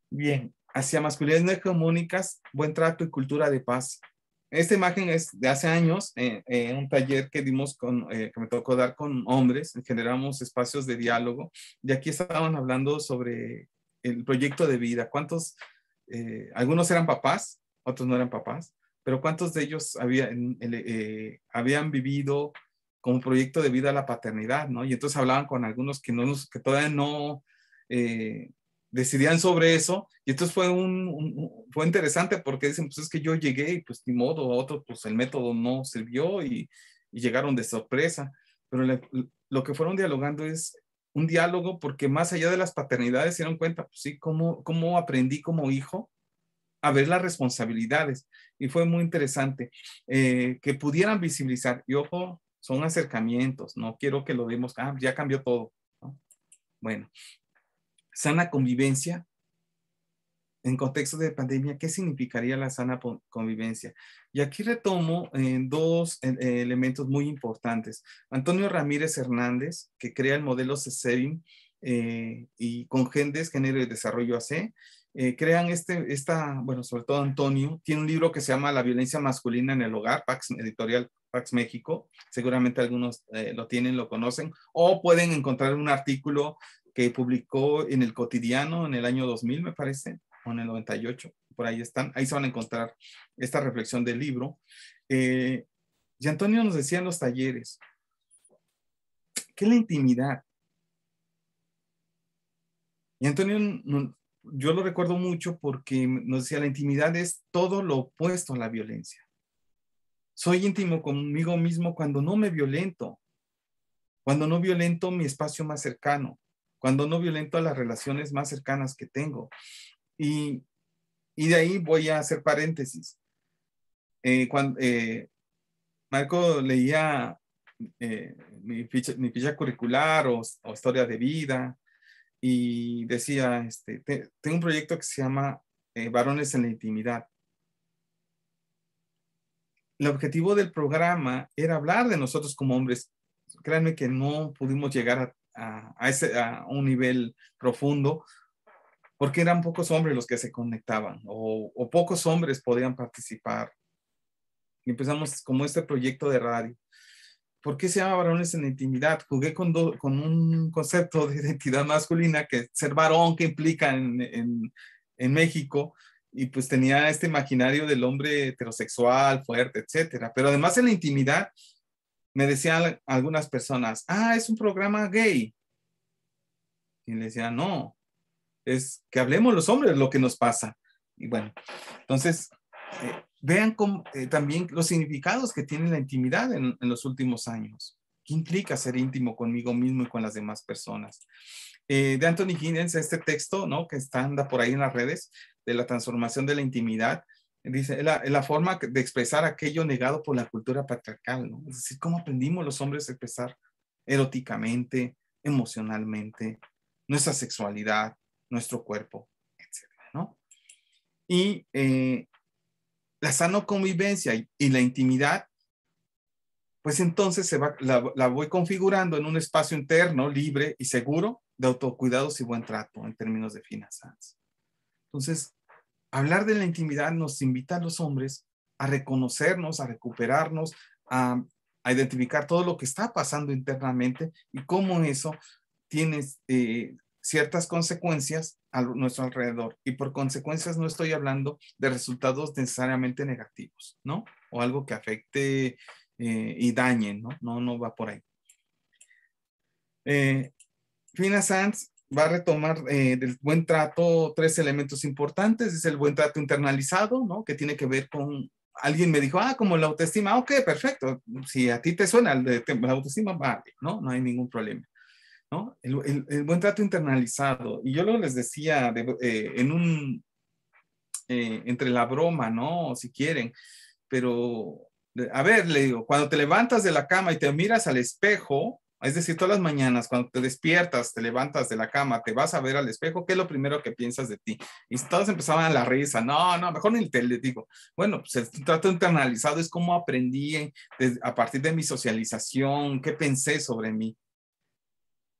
Bien, hacia masculinidades no hegemónicas, buen trato y cultura de paz. Esta imagen es de hace años, en eh, eh, un taller que dimos con, eh, que me tocó dar con hombres, generamos espacios de diálogo, y aquí estaban hablando sobre el proyecto de vida. ¿Cuántos, eh, algunos eran papás, otros no eran papás, pero cuántos de ellos habían, eh, habían vivido como proyecto de vida la paternidad, ¿no? Y entonces hablaban con algunos que, no, que todavía no... Eh, decidían sobre eso, y entonces fue un, un, fue interesante porque dicen, pues es que yo llegué y pues ni modo, a otros pues el método no sirvió y, y llegaron de sorpresa, pero le, lo que fueron dialogando es un diálogo porque más allá de las paternidades se dieron cuenta, pues sí, cómo, cómo aprendí como hijo a ver las responsabilidades, y fue muy interesante eh, que pudieran visibilizar, y ojo, son acercamientos, no quiero que lo demos, ah, ya cambió todo, ¿no? Bueno, sana convivencia en contexto de pandemia. ¿Qué significaría la sana convivencia? Y aquí retomo eh, dos eh, elementos muy importantes. Antonio Ramírez Hernández, que crea el modelo CESEBIM eh, y con Gendes, Género y Desarrollo A C, eh, crean este, esta, bueno, sobre todo Antonio, tiene un libro que se llama La violencia masculina en el hogar, Pax Editorial Pax México, seguramente algunos eh, lo tienen, lo conocen, o pueden encontrar un artículo que publicó en El Cotidiano en el año dos mil, me parece, o en el noventa y ocho, por ahí están, ahí se van a encontrar esta reflexión del libro. Eh, y Antonio nos decía en los talleres, ¿qué es la intimidad? Y Antonio, yo lo recuerdo mucho porque nos decía, la intimidad es todo lo opuesto a la violencia. Soy íntimo conmigo mismo cuando no me violento, cuando no violento mi espacio más cercano, cuando no violento a las relaciones más cercanas que tengo. Y, y de ahí voy a hacer paréntesis. Eh, cuando, eh, Marco leía eh, mi, ficha, mi ficha curricular o, o historia de vida y decía, este, te, tengo un proyecto que se llama eh, Varones en la Intimidad. El objetivo del programa era hablar de nosotros como hombres. Créanme que no pudimos llegar a, a, a, ese, a un nivel profundo porque eran pocos hombres los que se conectaban o, o pocos hombres podían participar. Y empezamos como este proyecto de radio. ¿Por qué se llama Varones en la Intimidad? Jugué con, do, con un concepto de identidad masculina, que ser varón que implica en, en, en México, y pues tenía este imaginario del hombre heterosexual, fuerte, etcétera. Pero además en la intimidad, me decían algunas personas, ah, es un programa gay. Y le decía, no, es que hablemos los hombres lo que nos pasa. Y bueno, entonces, eh, vean cómo, eh, también los significados que tiene la intimidad en, en los últimos años. ¿Qué implica ser íntimo conmigo mismo y con las demás personas? Eh, de Anthony Giddens, este texto, ¿no?, que está anda por ahí en las redes, de la transformación de la intimidad, dice, la, la forma de expresar aquello negado por la cultura patriarcal, ¿no? Es decir, cómo aprendimos los hombres a expresar eróticamente, emocionalmente, nuestra sexualidad, nuestro cuerpo, etcétera, ¿no? Y eh, la sana convivencia y, y la intimidad, pues entonces se va, la, la voy configurando en un espacio interno, libre y seguro de autocuidados y buen trato en términos de finanzas. Entonces, hablar de la intimidad nos invita a los hombres a reconocernos, a recuperarnos, a, a identificar todo lo que está pasando internamente y cómo eso tiene eh, ciertas consecuencias a nuestro alrededor. Y por consecuencias no estoy hablando de resultados necesariamente negativos, ¿no? O algo que afecte eh, y dañe, ¿no? No, no va por ahí. Eh, Fina Sanz va a retomar eh, del buen trato tres elementos importantes. Es el buen trato internalizado, ¿no?, que tiene que ver con, alguien me dijo, ah, como la autoestima. Ok, perfecto. Si a ti te suena el de la autoestima, vale, ¿no? No hay ningún problema, ¿no? El, el, el buen trato internalizado. Y yo lo les decía de, eh, en un, eh, entre la broma, ¿no?, si quieren, pero, a ver, le digo, cuando te levantas de la cama y te miras al espejo, es decir, todas las mañanas, cuando te despiertas, te levantas de la cama, te vas a ver al espejo, ¿qué es lo primero que piensas de ti? Y todos empezaban a la risa, no, no, mejor ni te les digo. Bueno, pues el trato internalizado es cómo aprendí de, a partir de mi socialización, qué pensé sobre mí.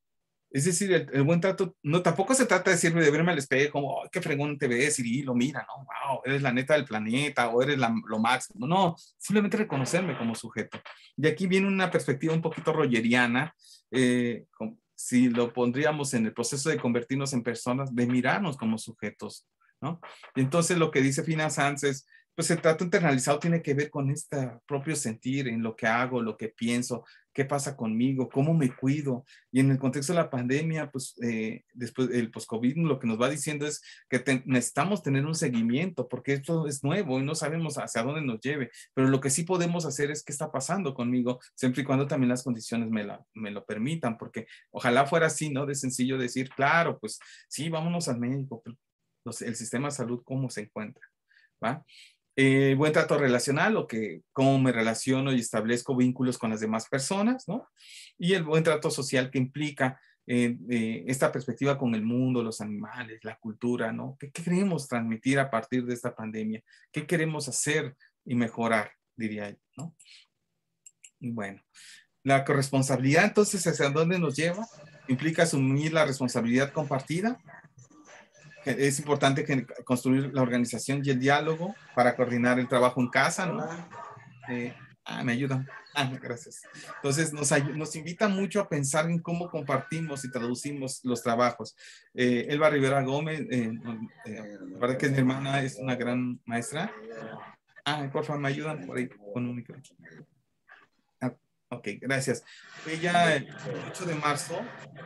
Es decir, el, el buen trato, no, tampoco se trata de decirme, de verme al espejo, como, oh, qué fregón te ves, Cirilo, mira, no, wow, eres la neta del planeta, o eres la, lo máximo. No, simplemente reconocerme como sujeto. Y aquí viene una perspectiva un poquito rogeriana, eh, con, si lo pondríamos en el proceso de convertirnos en personas, de mirarnos como sujetos, ¿no? Y entonces lo que dice Fina Sanz es, pues el trato internalizado tiene que ver con este propio sentir, en lo que hago, lo que pienso, qué pasa conmigo, cómo me cuido. Y en el contexto de la pandemia, pues eh, después el post-COVID lo que nos va diciendo es que te, necesitamos tener un seguimiento, porque esto es nuevo y no sabemos hacia dónde nos lleve. Pero lo que sí podemos hacer es qué está pasando conmigo, siempre y cuando también las condiciones me, la, me lo permitan, porque ojalá fuera así, ¿no? De sencillo decir, claro, pues sí, vámonos al médico, pero los, el sistema de salud, ¿cómo se encuentra? ¿Va? Eh, buen trato relacional, o que cómo me relaciono y establezco vínculos con las demás personas, ¿no? Y el buen trato social, que implica eh, eh, esta perspectiva con el mundo, los animales, la cultura, ¿no? ¿Qué, qué queremos transmitir a partir de esta pandemia? ¿Qué queremos hacer y mejorar, diría yo, ¿no? Y bueno, la corresponsabilidad, entonces, ¿hacia dónde nos lleva? Implica asumir la responsabilidad compartida. Es importante que construir la organización y el diálogo para coordinar el trabajo en casa, ¿no? Eh, ah, me ayudan. Ah, gracias. Entonces, nos, nos invita mucho a pensar en cómo compartimos y traducimos los trabajos. Eh, Elba Rivera Gómez, eh, eh, la verdad que es mi hermana, es una gran maestra. Ah, por favor, me ayudan por ahí con un micrófono. Ah, ok, gracias. Ella, el ocho de marzo,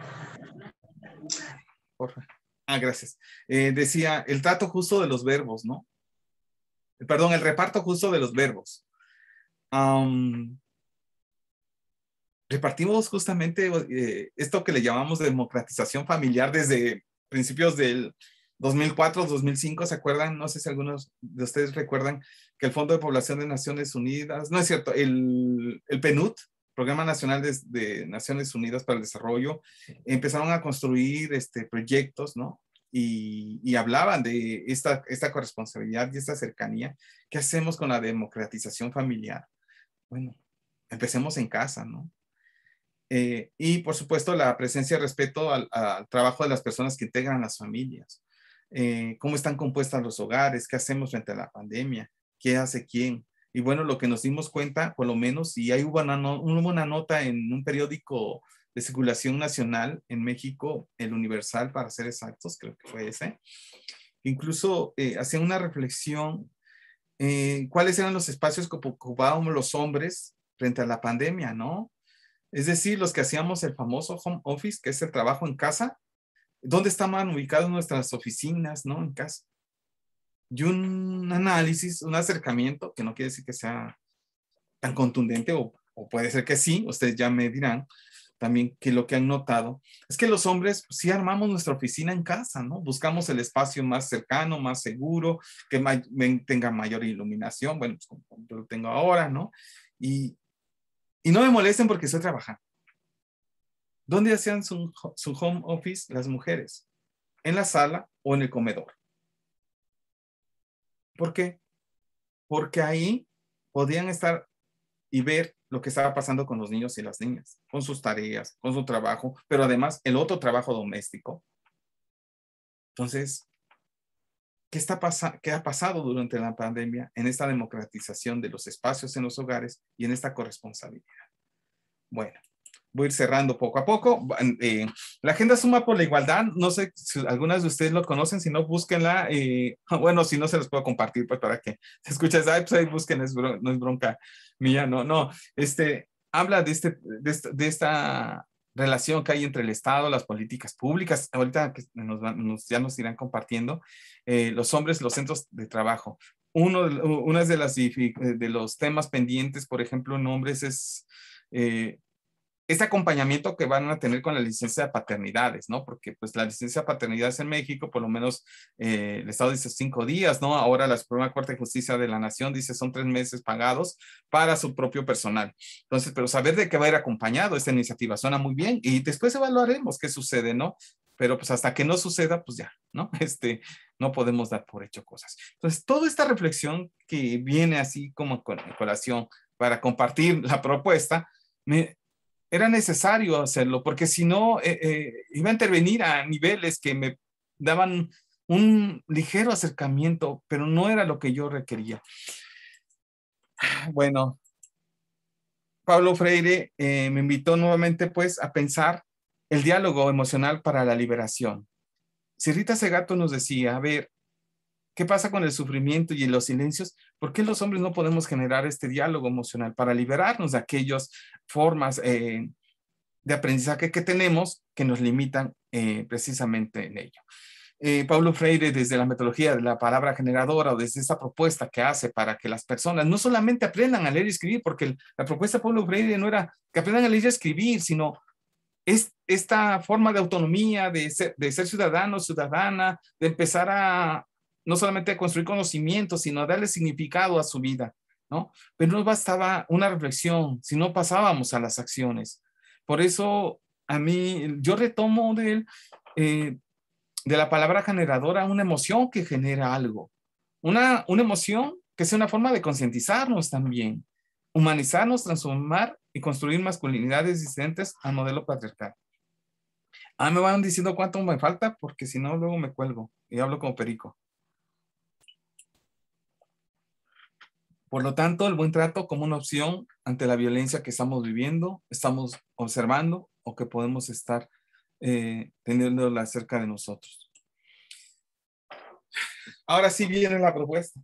por favor. Ah, gracias. Eh, decía, el trato justo de los verbos, ¿no? Perdón, el reparto justo de los verbos. Um, repartimos justamente eh, esto que le llamamos democratización familiar desde principios del dos mil cuatro, dos mil cinco, ¿se acuerdan? No sé si algunos de ustedes recuerdan que el Fondo de Población de Naciones Unidas, no es cierto, el, el P N U D, Programa Nacional de, de Naciones Unidas para el Desarrollo, empezaron a construir este, proyectos, ¿no? Y, y hablaban de esta, esta corresponsabilidad y esta cercanía. ¿Qué hacemos con la democratización familiar? Bueno, empecemos en casa, ¿no? Eh, y por supuesto la presencia y respeto al, al trabajo de las personas que integran las familias. Eh, ¿Cómo están compuestas los hogares? ¿Qué hacemos frente a la pandemia? ¿Qué hace quién? Y bueno, lo que nos dimos cuenta, por lo menos, y ahí hubo una, no, hubo una nota en un periódico de circulación nacional en México, el Universal, para ser exactos, creo que fue ese, incluso eh, hacía una reflexión, eh, cuáles eran los espacios que ocupábamos los hombres frente a la pandemia, ¿no? Es decir, los que hacíamos el famoso home office, que es el trabajo en casa, ¿dónde estaban ubicadas nuestras oficinas, ¿no? En casa. Y un análisis, un acercamiento, que no quiere decir que sea tan contundente, o, o puede ser que sí, ustedes ya me dirán también que lo que han notado es que los hombres sí armamos nuestra oficina en casa, ¿no? Buscamos el espacio más cercano, más seguro, que ma tenga mayor iluminación, bueno, pues como yo lo tengo ahora, ¿no? Y, y no me molesten porque estoy trabajando. ¿Dónde hacían su, su home office las mujeres? ¿En la sala o en el comedor? ¿Por qué? Porque ahí podían estar y ver lo que estaba pasando con los niños y las niñas, con sus tareas, con su trabajo, pero además el otro trabajo doméstico. Entonces, ¿qué, está pasa- qué ha pasado durante la pandemia en esta democratización de los espacios en los hogares y en esta corresponsabilidad? Bueno, voy a ir cerrando poco a poco. Eh, la Agenda Suma por la Igualdad, no sé si algunas de ustedes lo conocen, si no, búsquenla. Eh, bueno, si no, se los puedo compartir, pues para que se escuche, pues ahí busquen, es bron no es bronca mía, no, no. Este, habla de, este, de, esta, de esta relación que hay entre el Estado, las políticas públicas, ahorita que nos, nos, ya nos irán compartiendo, eh, los hombres, los centros de trabajo. Uno, una de, las, de los temas pendientes, por ejemplo, en hombres es... Eh, este acompañamiento que van a tener con la licencia de paternidades, ¿no? Porque pues la licencia de paternidades en México, por lo menos eh, el Estado dice cinco días, ¿no? Ahora la Suprema Corte de Justicia de la Nación dice son tres meses pagados para su propio personal. Entonces, pero saber de qué va a ir acompañado esta iniciativa suena muy bien y después evaluaremos qué sucede, ¿no? Pero pues hasta que no suceda, pues ya, ¿no? Este, no podemos dar por hecho cosas. Entonces, toda esta reflexión que viene así como con colación para compartir la propuesta, me era necesario hacerlo, porque si no, eh, eh, iba a intervenir a niveles que me daban un ligero acercamiento, pero no era lo que yo requería. Bueno, Paulo Freire eh, me invitó nuevamente pues a pensar el diálogo emocional para la liberación. Si Rita Segato nos decía, a ver, ¿qué pasa con el sufrimiento y los silencios? ¿Por qué los hombres no podemos generar este diálogo emocional para liberarnos de aquellas formas eh, de aprendizaje que tenemos que nos limitan eh, precisamente en ello? Eh, Paulo Freire, desde la metodología de la palabra generadora o desde esta propuesta que hace para que las personas no solamente aprendan a leer y escribir, porque el, la propuesta de Paulo Freire no era que aprendan a leer y escribir, sino es esta forma de autonomía, de ser, de ser ciudadano, ciudadana, de empezar a no solamente a construir conocimientos, sino a darle significado a su vida, ¿no? Pero no bastaba una reflexión, sino pasábamos a las acciones. Por eso, a mí, yo retomo de él, eh, de la palabra generadora, una emoción que genera algo. Una, una emoción que sea una forma de concientizarnos también, humanizarnos, transformar y construir masculinidades disidentes al modelo patriarcal. Ah, me van diciendo cuánto me falta, porque si no, luego me cuelgo y hablo como perico. Por lo tanto, el buen trato como una opción ante la violencia que estamos viviendo, estamos observando o que podemos estar eh, teniéndola cerca de nosotros. Ahora sí viene la propuesta.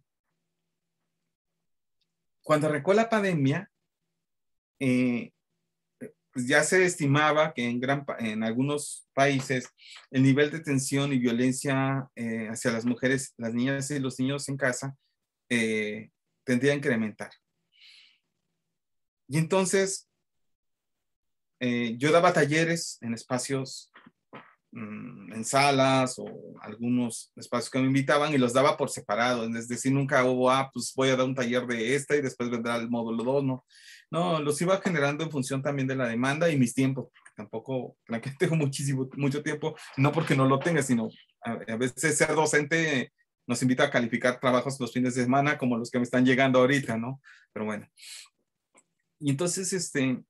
Cuando arrancó la pandemia, eh, pues ya se estimaba que en, gran, en algunos países el nivel de tensión y violencia eh, hacia las mujeres, las niñas y los niños en casa eh, tendría a incrementar. Y entonces eh, yo daba talleres en espacios, mmm, en salas o algunos espacios que me invitaban y los daba por separado. Es decir, nunca hubo, ah, pues voy a dar un taller de esta y después vendrá el módulo dos, no. No, los iba generando en función también de la demanda y mis tiempos, porque tampoco, la que tengo muchísimo, mucho tiempo, no porque no lo tenga, sino a, a veces ser docente nos invita a calificar trabajos los fines de semana como los que me están llegando ahorita, ¿no? Pero bueno. Y entonces, este,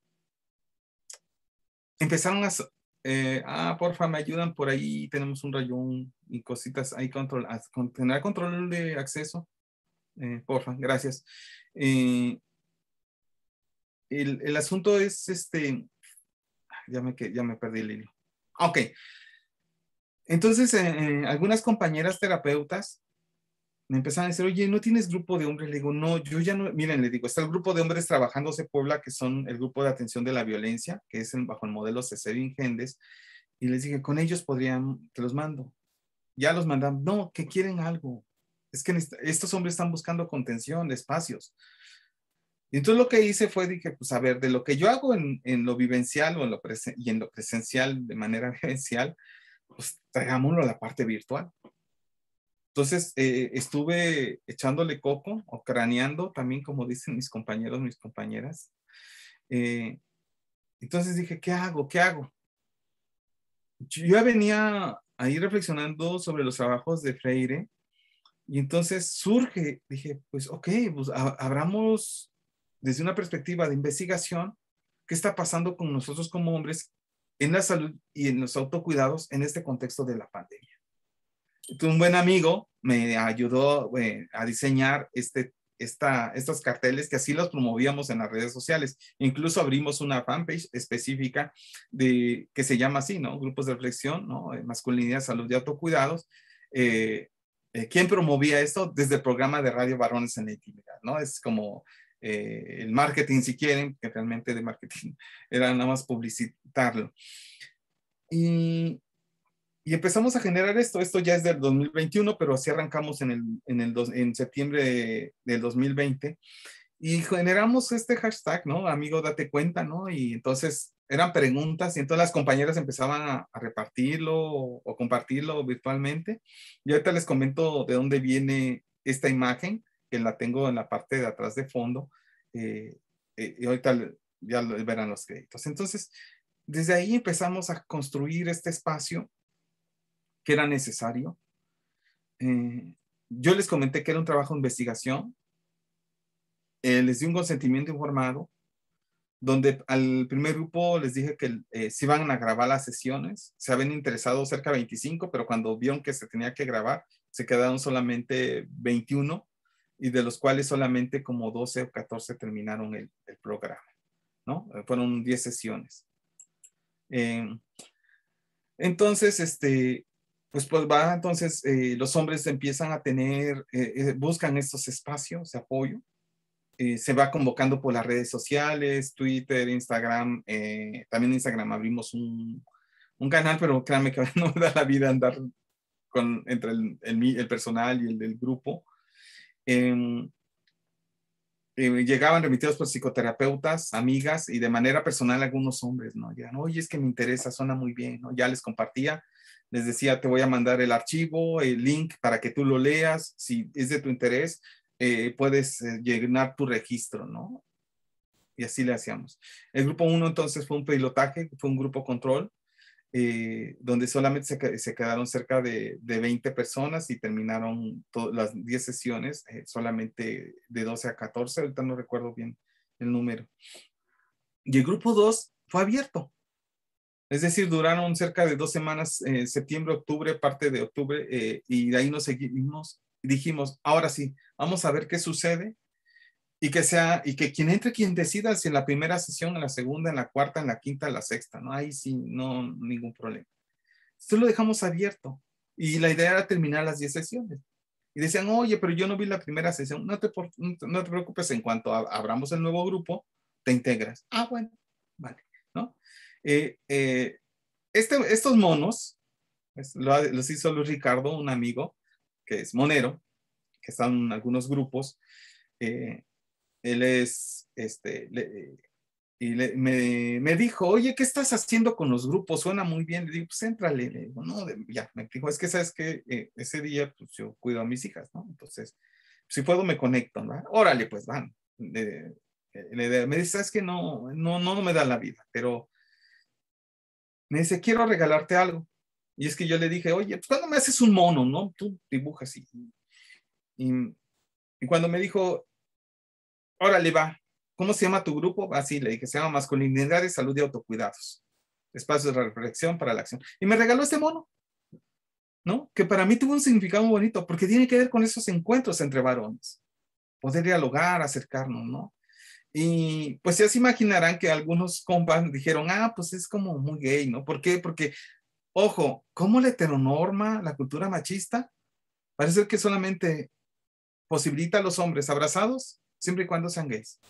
empezaron a, eh, ah, porfa, me ayudan por ahí, tenemos un rayón y cositas, ahí control, tener control de acceso, eh, porfa, gracias. Eh, El, el asunto es este, ya me, ya me perdí el hilo. Ok. Entonces, eh, algunas compañeras terapeutas me empezaron a decir, oye, ¿no tienes grupo de hombres? Le digo, no, yo ya no, miren, le digo, está el grupo de hombres trabajándose Puebla, que son el grupo de atención de la violencia, que es el, bajo el modelo Cecedin Gendes, y les dije, con ellos podrían, te los mando. Ya los mandan, no, que quieren algo. Es que estos hombres están buscando contención, espacios. Y entonces lo que hice fue, dije, pues a ver, de lo que yo hago en, en lo vivencial o en lo presen y en lo presencial de manera vivencial, pues traigámoslo a la parte virtual. Entonces eh, estuve echándole coco o craneando también, como dicen mis compañeros, mis compañeras. Eh, entonces dije, ¿qué hago? ¿Qué hago? Yo ya venía ahí reflexionando sobre los trabajos de Freire y entonces surge, dije, pues ok, pues abramos desde una perspectiva de investigación, ¿qué está pasando con nosotros como hombres en la salud y en los autocuidados en este contexto de la pandemia? Entonces, un buen amigo me ayudó eh, a diseñar este, esta, estos carteles que así los promovíamos en las redes sociales. Incluso abrimos una fanpage específica de, que se llama así, ¿no? Grupos de reflexión, ¿no? Masculinidad, salud y autocuidados. Eh, eh, ¿Quién promovía esto? Desde el programa de Radio Varones en la Intimidad, ¿no? Es como Eh, el marketing, si quieren, que realmente de marketing era nada más publicitarlo. Y, y empezamos a generar esto. Esto ya es del dos mil veintiuno, pero así arrancamos en, el, en, el dos, en septiembre de, del dos mil veinte. Y generamos este hashtag, ¿no? Amigo, date cuenta, ¿no? Y entonces eran preguntas y entonces las compañeras empezaban a, a repartirlo o, o compartirlo virtualmente. Y ahorita les comento de dónde viene esta imagen, que la tengo en la parte de atrás de fondo, eh, eh, y ahorita ya verán los créditos. Entonces, desde ahí empezamos a construir este espacio que era necesario. Eh, yo les comenté que era un trabajo de investigación, eh, les di un consentimiento informado, donde al primer grupo les dije que eh, se iban a grabar las sesiones, se habían interesado cerca de veinticinco, pero cuando vieron que se tenía que grabar, se quedaron solamente veintiuno, y de los cuales solamente como doce o catorce terminaron el, el programa, ¿no? Fueron diez sesiones. Eh, entonces, este, pues, pues va, entonces eh, los hombres empiezan a tener, eh, eh, buscan estos espacios de apoyo. Eh, se va convocando por las redes sociales, Twitter, Instagram. Eh, también en Instagram abrimos un, un canal, pero créanme que no me da la vida andar con, entre el, el, el personal y el del grupo. Eh, eh, llegaban remitidos por psicoterapeutas, amigas, y de manera personal algunos hombres, ¿no? Llegan, oye, es que me interesa, suena muy bien, ¿no? Ya les compartía, les decía, te voy a mandar el archivo, el link para que tú lo leas, si es de tu interés. Eh, puedes eh, llenar tu registro, ¿no? Y así le hacíamos. El grupo uno entonces fue un pilotaje, fue un grupo control, eh, donde solamente se, se quedaron cerca de, de veinte personas y terminaron las diez sesiones, eh, solamente de doce a catorce, ahorita no recuerdo bien el número. Y el grupo dos fue abierto. Es decir, duraron cerca de dos semanas, eh, septiembre, octubre, parte de octubre, eh, y de ahí nos seguimos. Y dijimos, ahora sí, vamos a ver qué sucede, y que sea, y que quien entre, quien decida si en la primera sesión, en la segunda, en la cuarta, en la quinta, en la sexta, ¿no? Ahí sí, no, ningún problema. Esto lo dejamos abierto, y la idea era terminar las diez sesiones. Y decían, oye, pero yo no vi la primera sesión. No te, no te preocupes, en cuanto a, abramos el nuevo grupo, te integras. Ah, bueno, vale, ¿no? Eh, eh, este, estos monos, pues, lo, los hizo Luis Ricardo, un amigo, que es monero, que está en algunos grupos. Eh, él es, este, le, y le, me, me dijo, oye, ¿qué estás haciendo con los grupos? Suena muy bien. Le digo, pues éntrale. Le digo, no, de, ya, me dijo, es que sabes que eh, ese día, pues yo cuido a mis hijas, ¿no? Entonces, si puedo me conecto, ¿no? Órale, pues van. Le, le, me dice, sabes que no, no, no me da la vida, pero me dice, quiero regalarte algo. Y es que yo le dije, oye, pues cuando me haces un mono, ¿no? Tú dibujas y, y, y cuando me dijo, órale, va, ¿cómo se llama tu grupo? Así le dije, se llama Masculinidades, Salud y Autocuidados. Espacios de reflexión para la acción. Y me regaló este mono, ¿no? Que para mí tuvo un significado muy bonito, porque tiene que ver con esos encuentros entre varones. Poder dialogar, acercarnos, ¿no? Y pues ya se imaginarán que algunos compas dijeron, ah, pues es como muy gay, ¿no? ¿Por qué? Porque, ojo, ¿cómo la heteronorma, la cultura machista, parece que solamente posibilita a los hombres abrazados siempre y cuando sean gays?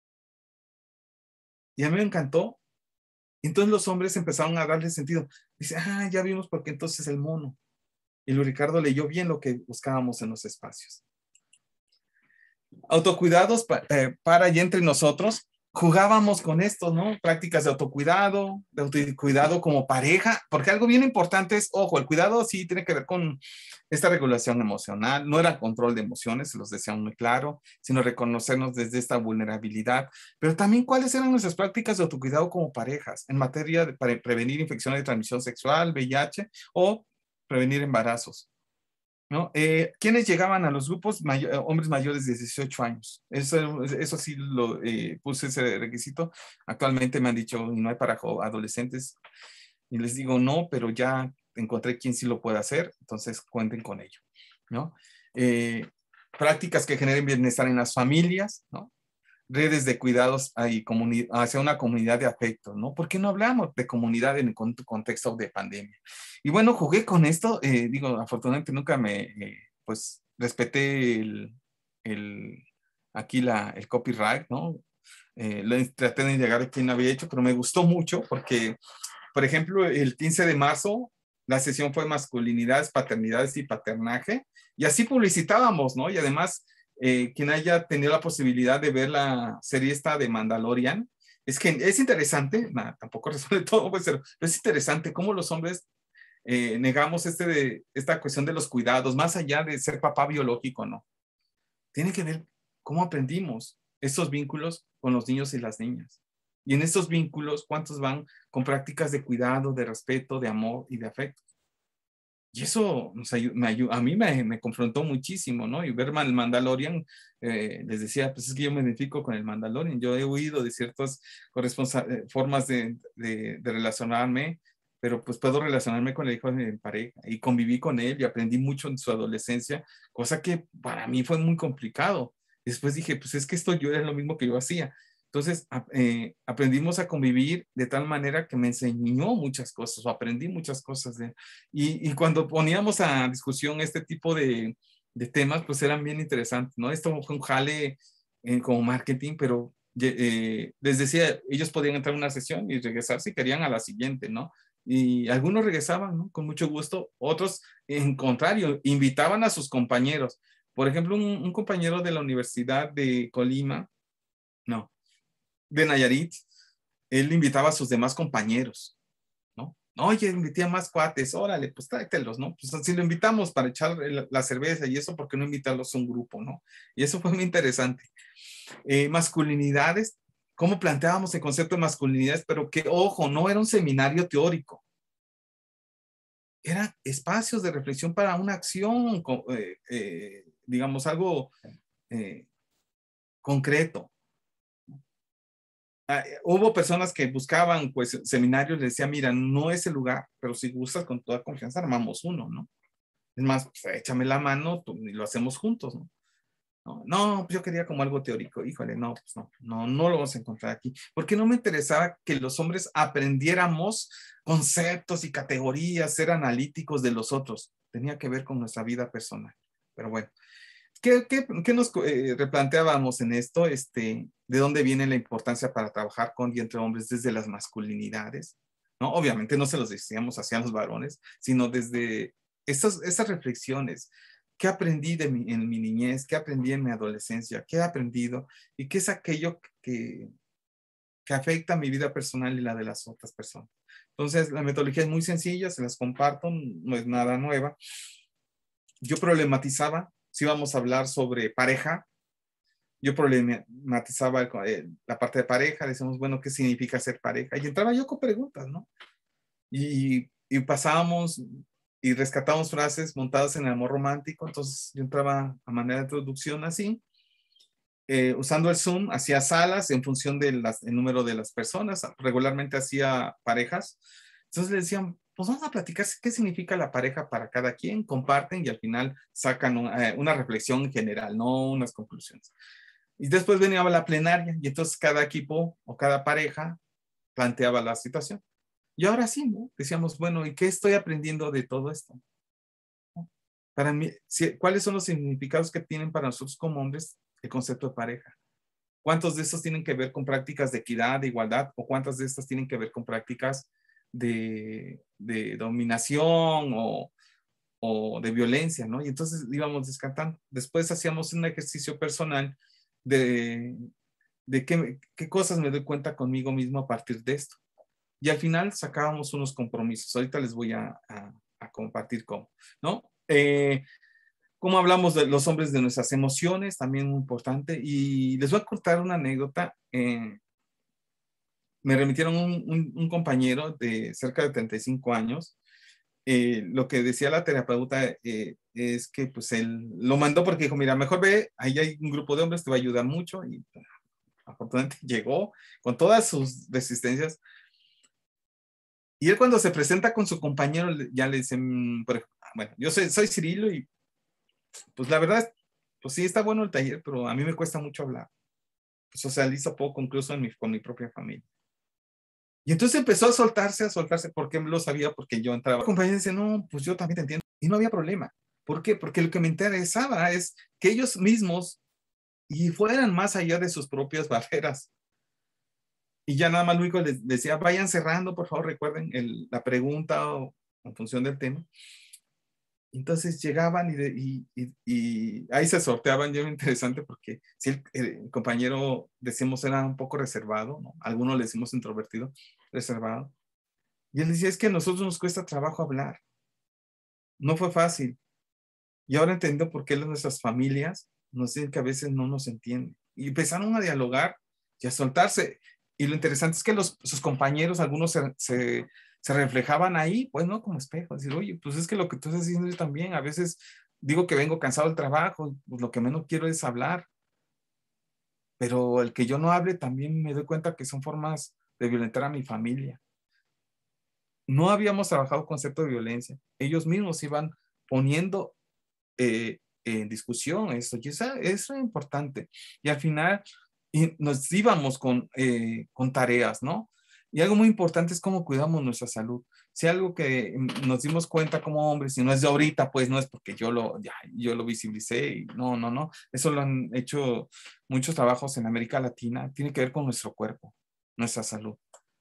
Y a mí me encantó. Entonces los hombres empezaron a darle sentido. Dice, ah, ya vimos por qué entonces el mono. Y Luis Ricardo leyó bien lo que buscábamos en los espacios. Autocuidados pa, eh, para y entre nosotros. Jugábamos con esto, ¿no? Prácticas de autocuidado, de autocuidado como pareja, porque algo bien importante es, ojo, el cuidado sí tiene que ver con esta regulación emocional, no era control de emociones, se los decía muy claro, sino reconocernos desde esta vulnerabilidad, pero también cuáles eran nuestras prácticas de autocuidado como parejas en materia de para prevenir infecciones de transmisión sexual, V I H, o prevenir embarazos, ¿no? Eh, ¿Quiénes llegaban a los grupos? May hombres mayores de dieciocho años. Eso, eso sí lo eh, puse ese requisito. Actualmente me han dicho, no hay para adolescentes. Y les digo, no, pero ya encontré quien sí lo puede hacer, entonces cuenten con ello, ¿no? Eh, prácticas que generen bienestar en las familias, ¿no? Redes de cuidados hacia una comunidad de afecto, ¿no? ¿Por qué no hablamos de comunidad en el contexto de pandemia? Y bueno, jugué con esto, eh, digo, afortunadamente nunca me, eh, pues, respeté el, el, aquí la, el copyright, ¿no? Eh, lo traté de llegar a quien había hecho, pero me gustó mucho porque, por ejemplo, el quince de marzo, la sesión fue masculinidades, paternidades y paternaje, y así publicitábamos, ¿no? Y además, eh, quien haya tenido la posibilidad de ver la serie esta de Mandalorian, es que es interesante, nah, tampoco resuelve todo, pues, pero es interesante cómo los hombres eh, negamos este de, esta cuestión de los cuidados, más allá de ser papá biológico, ¿no? Tiene que ver cómo aprendimos estos vínculos con los niños y las niñas. Y en estos vínculos, ¿cuántos van con prácticas de cuidado, de respeto, de amor y de afecto? Y eso nos ayud, me ayud, a mí me, me confrontó muchísimo, ¿no? Y ver el Mandalorian, eh, les decía, pues es que yo me identifico con el Mandalorian. Yo he huido de ciertas formas de, de, de relacionarme, pero pues puedo relacionarme con el hijo de mi pareja. Y conviví con él y aprendí mucho en su adolescencia, cosa que para mí fue muy complicado. Después dije, pues es que esto yo era lo mismo que yo hacía. Entonces eh, aprendimos a convivir de tal manera que me enseñó muchas cosas, o aprendí muchas cosas de él. Y, y cuando poníamos a discusión este tipo de, de temas, pues eran bien interesantes, ¿no? Esto fue un jale eh, como marketing, pero eh, les decía, ellos podían entrar a una sesión y regresar si querían a la siguiente, ¿no? Y algunos regresaban, ¿no? Con mucho gusto, otros, en contrario, invitaban a sus compañeros. Por ejemplo, un, un compañero de la Universidad de Colima, no, de Nayarit, él invitaba a sus demás compañeros, ¿no? Oye, invité a más cuates, órale, pues tráetelos, ¿no? Pues si lo invitamos para echar la, la cerveza y eso, ¿por qué no invitarlos a un grupo, no? Y eso fue muy interesante. Eh, masculinidades, ¿cómo planteábamos el concepto de masculinidades? Pero que, ojo, no era un seminario teórico. Eran espacios de reflexión para una acción, eh, eh, digamos, algo eh, concreto. Uh, hubo personas que buscaban pues seminarios, les decía, mira, no es el lugar, pero si gustas con toda confianza armamos uno, ¿no? Es más, pues, échame la mano tú, y lo hacemos juntos, ¿no? No, no, pues yo quería como algo teórico, híjole, no, pues no, no, no lo vamos a encontrar aquí, porque no me interesaba que los hombres aprendiéramos conceptos y categorías, ser analíticos de los otros, tenía que ver con nuestra vida personal, pero bueno. ¿Qué, qué, qué nos eh, replanteábamos en esto? Este, ¿de dónde viene la importancia para trabajar con y entre hombres desde las masculinidades? ¿No? Obviamente no se los decíamos hacia los varones, sino desde estas, estas reflexiones. ¿Qué aprendí de mi, en mi niñez? ¿Qué aprendí en mi adolescencia? ¿Qué he aprendido? ¿Y qué es aquello que, que afecta mi vida personal y la de las otras personas? Entonces, la metodología es muy sencilla, se las comparto, no es nada nueva. Yo problematizaba. Si vamos a hablar sobre pareja, yo problematizaba el, el, la parte de pareja, decíamos, bueno, ¿qué significa ser pareja? Y entraba yo con preguntas, ¿no? Y, y pasábamos y rescatábamos frases montadas en el amor romántico, entonces yo entraba a manera de introducción así, eh, usando el Zoom, hacía salas en función del número de las personas, regularmente hacía parejas, entonces le decían, pues vamos a platicar qué significa la pareja para cada quien, comparten y al final sacan una, una reflexión general, no unas conclusiones. Y después venía la plenaria y entonces cada equipo o cada pareja planteaba la situación. Y ahora sí, ¿no? Decíamos, bueno, ¿y qué estoy aprendiendo de todo esto? Para mí, ¿cuáles son los significados que tienen para nosotros como hombres el concepto de pareja? ¿Cuántos de estos tienen que ver con prácticas de equidad, de igualdad? ¿O cuántas de estas tienen que ver con prácticas de, de dominación o, o de violencia, ¿no? Y entonces íbamos descartando. Después hacíamos un ejercicio personal de, de qué, qué cosas me doy cuenta conmigo mismo a partir de esto. Y al final sacábamos unos compromisos. Ahorita les voy a, a, a compartir cómo, ¿no? Eh, cómo hablamos de los hombres de nuestras emociones, también muy importante. Y les voy a contar una anécdota. Eh, me remitieron un, un, un compañero de cerca de treinta y cinco años. Eh, lo que decía la terapeuta eh, es que pues él lo mandó porque dijo, mira, mejor ve, ahí hay un grupo de hombres, te va a ayudar mucho. Y afortunadamente llegó con todas sus resistencias. Y él cuando se presenta con su compañero, ya le dicen, bueno, yo soy, soy Cirilo y pues la verdad, pues sí, está bueno el taller, pero a mí me cuesta mucho hablar. Pues, socializo poco, incluso en mi, con mi propia familia. Y entonces empezó a soltarse, a soltarse, porque lo sabía, porque yo entraba. El compañero dice, no, pues yo también te entiendo. Y no había problema. ¿Por qué? Porque lo que me interesaba es que ellos mismos y fueran más allá de sus propias barreras. Y ya nada más lo único les decía, vayan cerrando, por favor, recuerden el, la pregunta o en función del tema. Entonces llegaban y, de, y, y, y ahí se sorteaban, ya era interesante porque si el, el compañero, decimos, era un poco reservado, ¿no? Algunos le decimos introvertido, reservado. Y él decía, es que a nosotros nos cuesta trabajo hablar. No fue fácil. Y ahora entiendo por qué nuestras familias nos dicen que a veces no nos entienden. Y empezaron a dialogar y a soltarse. Y lo interesante es que los, sus compañeros, algunos se, se, se reflejaban ahí, pues, ¿no? Como espejo, decir, oye, pues es que lo que tú estás haciendo yo también, a veces digo que vengo cansado del trabajo, pues lo que menos quiero es hablar, pero el que yo no hable también me doy cuenta que son formas de violentar a mi familia. No habíamos trabajado concepto de violencia, ellos mismos iban poniendo eh, en discusión esto, y eso, eso es importante, y al final y nos íbamos con, eh, con tareas, ¿no? Y algo muy importante es cómo cuidamos nuestra salud. Si algo que nos dimos cuenta como hombres, y no es de ahorita, pues no es porque yo lo, ya, yo lo visibilicé, y no, no, no, eso lo han hecho muchos trabajos en América Latina, tiene que ver con nuestro cuerpo, nuestra salud.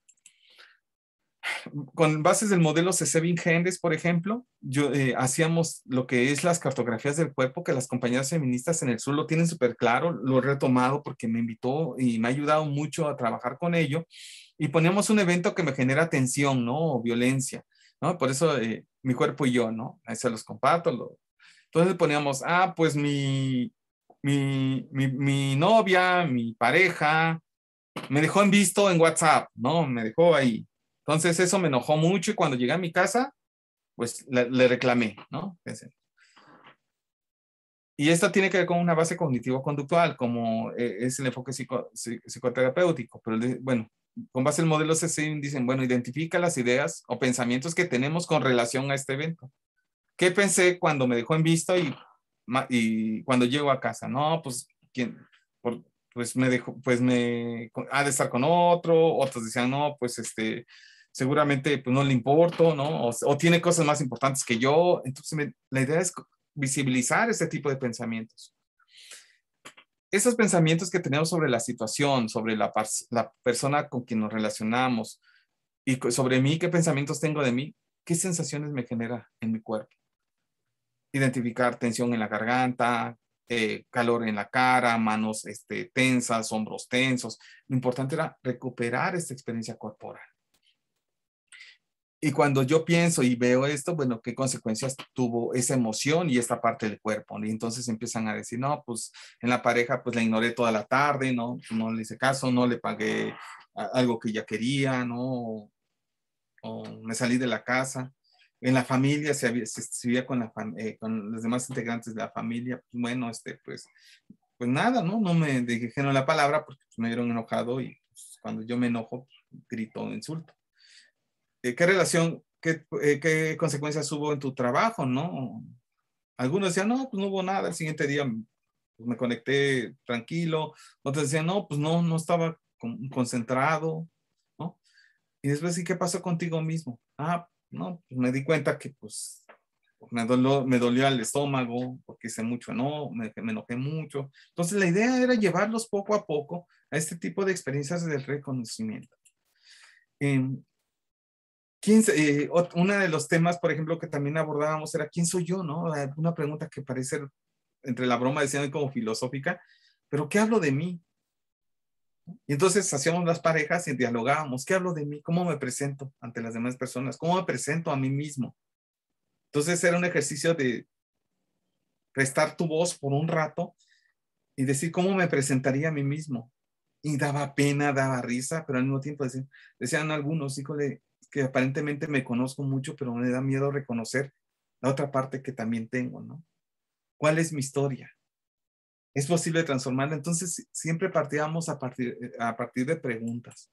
Con bases del modelo C C Vincendes, por ejemplo, yo, eh, hacíamos lo que es las cartografías del cuerpo, que las compañeras feministas en el sur lo tienen súper claro, lo he retomado porque me invitó y me ha ayudado mucho a trabajar con ello, y poníamos un evento que me genera tensión, ¿no? O violencia, ¿no? Por eso eh, mi cuerpo y yo, ¿no? Ahí se los comparto. Lo... Entonces poníamos, ah, pues mi, mi, mi, mi novia, mi pareja, me dejó en visto en WhatsApp, ¿no? Me dejó ahí. Entonces eso me enojó mucho y cuando llegué a mi casa, pues le, le reclamé, ¿no? Y esto tiene que ver con una base cognitivo-conductual, como es el enfoque psico, psicoterapéutico. Pero bueno, con base en el modelo C C dicen, bueno, identifica las ideas o pensamientos que tenemos con relación a este evento. ¿Qué pensé cuando me dejó en visto y, y cuando llego a casa? No, pues, ¿quién? Por, pues me dejó, pues me ha de estar con otro. Otros decían, no, pues este... seguramente pues no le importo, ¿no? O, o tiene cosas más importantes que yo. Entonces me, la idea es visibilizar este tipo de pensamientos. Esos pensamientos que tenemos sobre la situación, sobre la, la persona con quien nos relacionamos y sobre mí, qué pensamientos tengo de mí, qué sensaciones me genera en mi cuerpo. Identificar tensión en la garganta, eh, calor en la cara, manos este, tensas, hombros tensos. Lo importante era recuperar esta experiencia corporal. Y cuando yo pienso y veo esto, bueno, ¿qué consecuencias tuvo esa emoción y esta parte del cuerpo? Y entonces empiezan a decir, no, pues en la pareja, pues la ignoré toda la tarde, no, no le hice caso, no le pagué algo que ella quería, ¿no? O, o me salí de la casa. En la familia, se, había, se, se vivía con, la, eh, con los demás integrantes de la familia, pues bueno, este, pues, pues nada, ¿no? No me dijeron la palabra porque pues, me vieron enojado y pues, cuando yo me enojo, pues, grito, insulto. ¿Qué relación, qué, qué consecuencias hubo en tu trabajo, no? Algunos decían, no, pues no hubo nada. El siguiente día pues, me conecté tranquilo. Otros decían, no, pues no, no estaba concentrado, ¿no? Y después, ¿sí qué pasó contigo mismo? Ah, no, pues me di cuenta que pues me dolió, me dolió el estómago porque hice mucho, no, me, me enojé mucho. Entonces la idea era llevarlos poco a poco a este tipo de experiencias del reconocimiento. Eh, ¿Quién, eh, uno de los temas, por ejemplo, que también abordábamos era ¿quién soy yo? ¿No? Una pregunta que parece entre la broma decían como filosófica, pero ¿qué hablo de mí? Y entonces hacíamos las parejas y dialogábamos, ¿qué hablo de mí? ¿Cómo me presento ante las demás personas? ¿Cómo me presento a mí mismo? Entonces era un ejercicio de prestar tu voz por un rato y decir cómo me presentaría a mí mismo. Y daba pena, daba risa, pero al mismo tiempo decían, decían algunos, híjole, que aparentemente me conozco mucho, pero me da miedo reconocer la otra parte que también tengo, ¿no? ¿Cuál es mi historia? ¿Es posible transformarla? Entonces, siempre partíamos a partir, a partir de preguntas.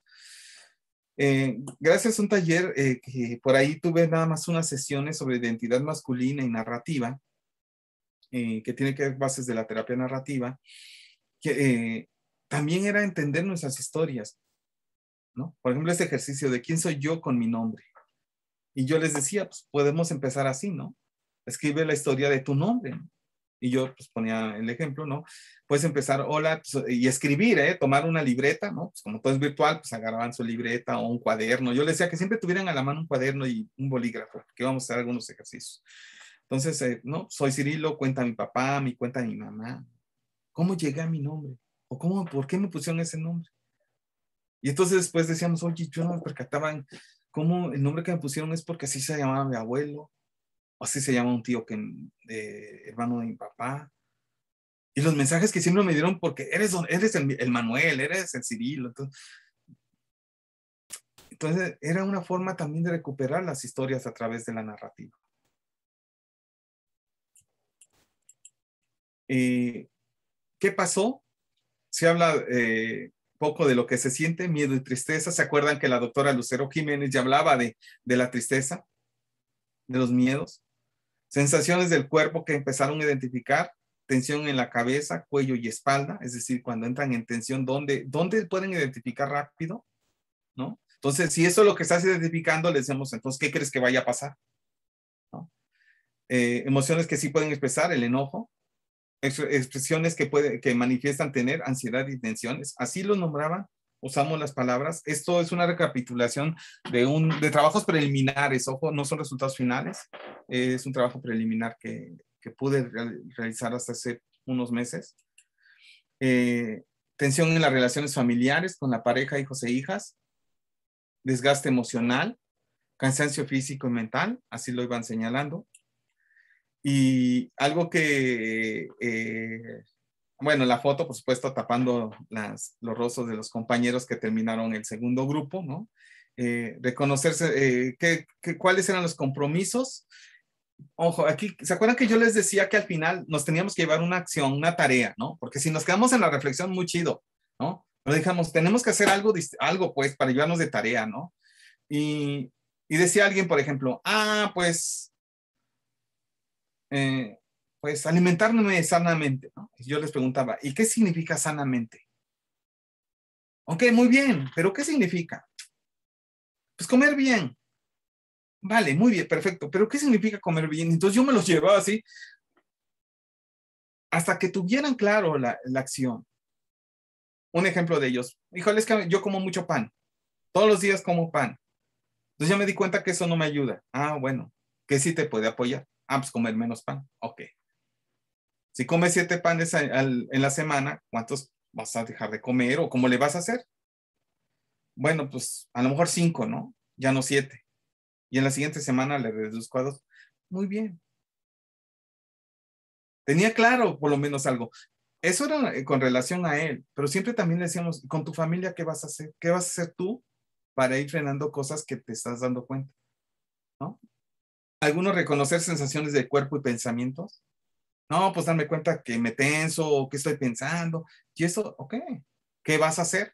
Eh, gracias a un taller eh, que por ahí tuve nada más unas sesiones sobre identidad masculina y narrativa, eh, que tiene que ver bases de la terapia narrativa, que eh, también era entender nuestras historias, ¿no? Por ejemplo, este ejercicio de quién soy yo con mi nombre. Y yo les decía, pues podemos empezar así, ¿no? Escribe la historia de tu nombre, ¿no? Y yo pues ponía el ejemplo, ¿no? Puedes empezar, hola, pues, y escribir, ¿eh? Tomar una libreta, ¿no? Pues como todo es virtual, pues agarraban su libreta o un cuaderno. Yo les decía que siempre tuvieran a la mano un cuaderno y un bolígrafo, que vamos a hacer algunos ejercicios. Entonces, eh, ¿no? Soy Cirilo, cuenta mi papá, mi cuenta mi mamá. ¿Cómo llegué a mi nombre? ¿O cómo, por qué me pusieron ese nombre? Y entonces después decíamos, oye, yo no me percataba en cómo el nombre que me pusieron es porque así se llamaba mi abuelo, o así se llama un tío que, eh, hermano de mi papá. Y los mensajes que siempre me dieron porque eres, eres el, el Manuel, eres el Cirilo. Entonces, Entonces, era una forma también de recuperar las historias a través de la narrativa. Eh, ¿Qué pasó? Se habla eh, poco de lo que se siente, miedo y tristeza. ¿Se acuerdan que la doctora Lucero Jiménez ya hablaba de, de la tristeza, de los miedos? Sensaciones del cuerpo que empezaron a identificar, tensión en la cabeza, cuello y espalda, es decir, cuando entran en tensión, ¿dónde, dónde pueden identificar rápido? ¿No? Entonces, si eso es lo que estás identificando, le decimos, entonces, ¿qué crees que vaya a pasar? ¿No? Eh, emociones que sí pueden expresar, el enojo, expresiones que, puede, que manifiestan tener ansiedad y tensiones, así lo nombraban, usamos las palabras. Esto es una recapitulación de, un, de trabajos preliminares, ojo, no son resultados finales, eh, es un trabajo preliminar que, que pude realizar hasta hace unos meses. Eh, tensión en las relaciones familiares con la pareja, hijos e hijas, desgaste emocional, cansancio físico y mental, así lo iban señalando. Y algo que, eh, bueno, la foto, por supuesto, tapando las, los rostros de los compañeros que terminaron el segundo grupo, ¿no? Eh, reconocerse, eh, que, que, cuáles eran los compromisos. Ojo, aquí, ¿se acuerdan que yo les decía que al final nos teníamos que llevar una acción, una tarea, ¿no? Porque si nos quedamos en la reflexión, muy chido, ¿no? Pero dijamos, tenemos que hacer algo, algo pues, para llevarnos de tarea, ¿no? Y, y decía alguien, por ejemplo, ah, pues, eh, pues alimentarme sanamente, ¿no? Y yo les preguntaba, ¿y qué significa sanamente? Ok, muy bien, pero ¿qué significa? Pues comer bien. Vale, muy bien, perfecto, pero ¿qué significa comer bien? Entonces yo me los llevaba así, hasta que tuvieran claro la, la acción. Un ejemplo de ellos, híjole, es que yo como mucho pan, todos los días como pan. Entonces ya me di cuenta que eso no me ayuda. Ah, bueno, ¿qué sí te puede apoyar? Ah, pues comer menos pan. Ok. Si comes siete panes al, al, en la semana, ¿cuántos vas a dejar de comer o cómo le vas a hacer? Bueno, pues a lo mejor cinco, ¿no? Ya no siete. Y en la siguiente semana le reduzco a dos. Muy bien. Tenía claro por lo menos algo. Eso era con relación a él, pero siempre también le decíamos, con tu familia, ¿qué vas a hacer? ¿Qué vas a hacer tú para ir frenando cosas que te estás dando cuenta? ¿No? Algunos reconocer sensaciones de cuerpo y pensamientos. No, pues darme cuenta que me tenso o que estoy pensando. Y eso, ok, ¿qué vas a hacer?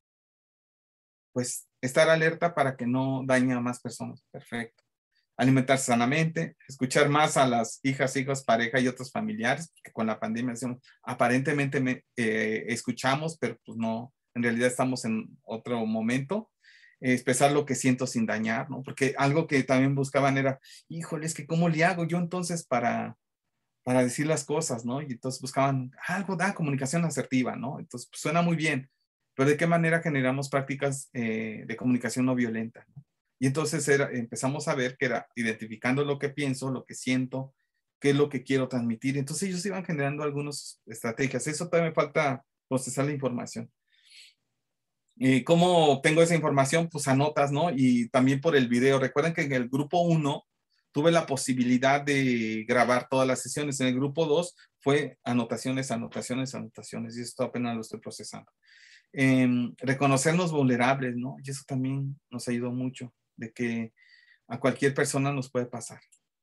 Pues estar alerta para que no dañe a más personas. Perfecto. Alimentarse sanamente, escuchar más a las hijas, hijos, pareja y otros familiares, que con la pandemia decimos, aparentemente me, eh, escuchamos, pero pues no, en realidad estamos en otro momento. Eh, expresar lo que siento sin dañar, ¿no? Porque algo que también buscaban era, híjole, es que ¿cómo le hago yo entonces para, para decir las cosas, ¿no? Y entonces buscaban algo, da comunicación asertiva, ¿no? Entonces pues, suena muy bien, pero ¿de qué manera generamos prácticas eh, de comunicación no violenta, ¿no? Y entonces era, empezamos a ver que era identificando lo que pienso, lo que siento, qué es lo que quiero transmitir. Entonces ellos iban generando algunas estrategias. Eso todavía me falta procesar la información. ¿Y cómo obtengo esa información? Pues anotas, ¿no? Y también por el video. Recuerden que en el grupo uno tuve la posibilidad de grabar todas las sesiones. En el grupo dos fue anotaciones, anotaciones, anotaciones. Y esto apenas lo estoy procesando. Eh, reconocernos vulnerables, ¿no? Y eso también nos ayudó mucho, de que a cualquier persona nos puede pasar.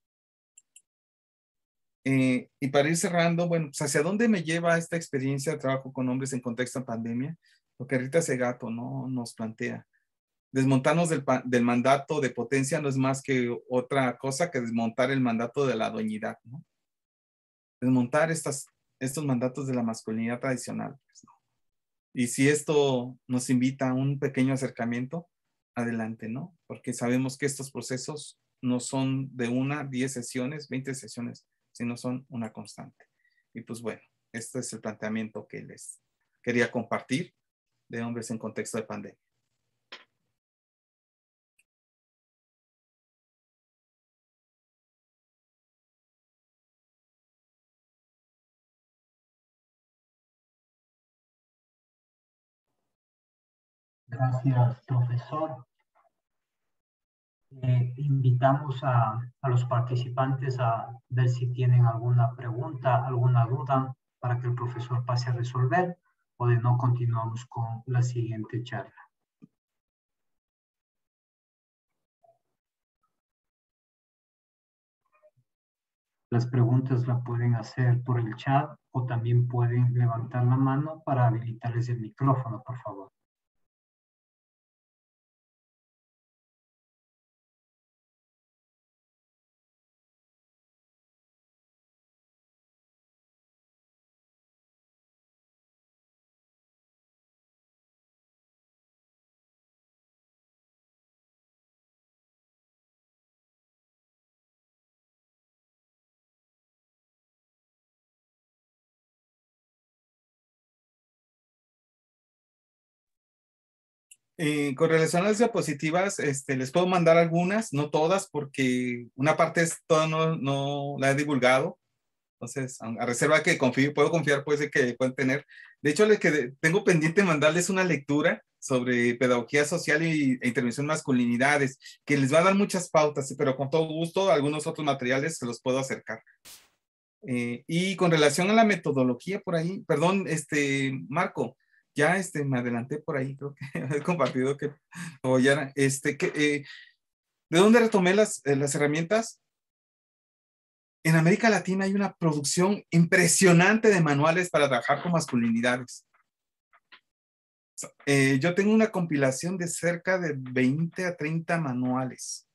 Eh, y para ir cerrando, bueno, pues ¿hacia dónde me lleva esta experiencia de trabajo con hombres en contexto de pandemia? Lo que Rita Segato, ¿no? Nos plantea. Desmontarnos del, del mandato de potencia no es más que otra cosa que desmontar el mandato de la dueñidad, ¿no? Desmontar estas, estos mandatos de la masculinidad tradicional, pues, ¿no? Y si esto nos invita a un pequeño acercamiento, adelante, ¿no? Porque sabemos que estos procesos no son de una, diez sesiones, veinte sesiones, sino son una constante. Y pues bueno, este es el planteamiento que les quería compartir de hombres en contexto de pandemia. Gracias, profesor. Eh, invitamos a, a los participantes a ver si tienen alguna pregunta, alguna duda para que el profesor pase a resolver, o de no continuamos con la siguiente charla. Las preguntas la pueden hacer por el chat o también pueden levantar la mano para habilitarles el micrófono, por favor. Eh, con relación a las diapositivas, este, les puedo mandar algunas, no todas, porque una parte es, toda no, no la he divulgado. Entonces, a, a reserva que confío, puedo confiar pues de que pueden tener. De hecho, les que tengo pendiente mandarles una lectura sobre pedagogía social y, e intervención en masculinidades, que les va a dar muchas pautas, pero con todo gusto, algunos otros materiales se los puedo acercar. Eh, y con relación a la metodología por ahí, perdón, este, Marco, ya este, me adelanté por ahí, creo que he compartido que, o ya, este, que, eh, ¿de dónde retomé las, eh, las herramientas? En América Latina hay una producción impresionante de manuales para trabajar con masculinidades. Eh, yo tengo una compilación de cerca de veinte a treinta manuales.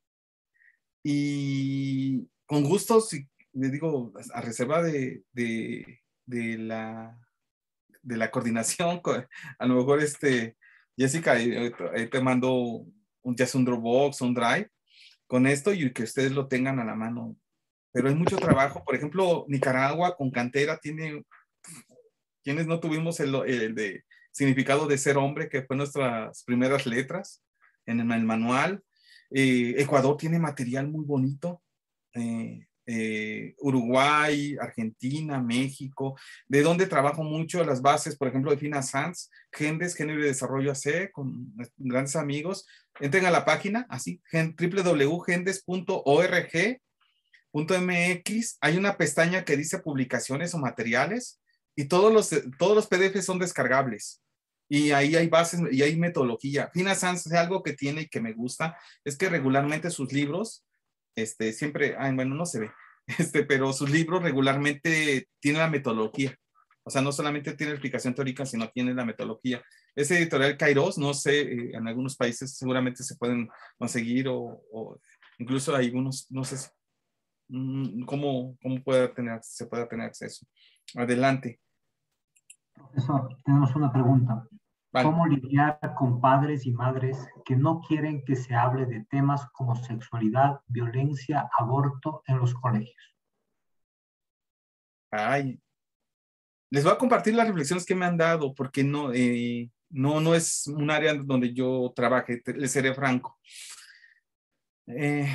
Y con gusto, si les digo, a reserva de, de, de, la, de la coordinación, a lo mejor este, Jessica, ahí te mando un, ya sea un Dropbox, un Drive, con esto y que ustedes lo tengan a la mano. Pero hay mucho trabajo. Por ejemplo, Nicaragua con cantera tiene, quienes no tuvimos el, el de significado de ser hombre, que fue nuestras primeras letras en el, el manual. Eh, Ecuador tiene material muy bonito. Eh, eh, Uruguay, Argentina, México, de donde trabajo mucho las bases, por ejemplo, de Fina Sanz, Gendes, Género y Desarrollo A C, con grandes amigos. Entren a la página, así, doble u doble u doble u punto gendes punto org. .mx, hay una pestaña que dice publicaciones o materiales y todos los, todos los P D Fs son descargables y ahí hay bases y hay metodología. Fina Sanz, algo que tiene y que me gusta es que regularmente sus libros, este, siempre, ay, bueno, no se ve, este, pero sus libros regularmente tienen la metodología. O sea, no solamente tiene explicación teórica, sino tiene la metodología. Ese editorial Kairos, no sé, eh, en algunos países seguramente se pueden conseguir o, o incluso hay algunos, no sé si ¿Cómo, cómo puede tener, se puede tener acceso? Adelante. Profesor, tenemos una pregunta. Vale. ¿Cómo lidiar con padres y madres que no quieren que se hable de temas como sexualidad, violencia, aborto en los colegios? Ay, les voy a compartir las reflexiones que me han dado, porque no, eh, no, no es un área donde yo trabaje, les seré franco. Eh,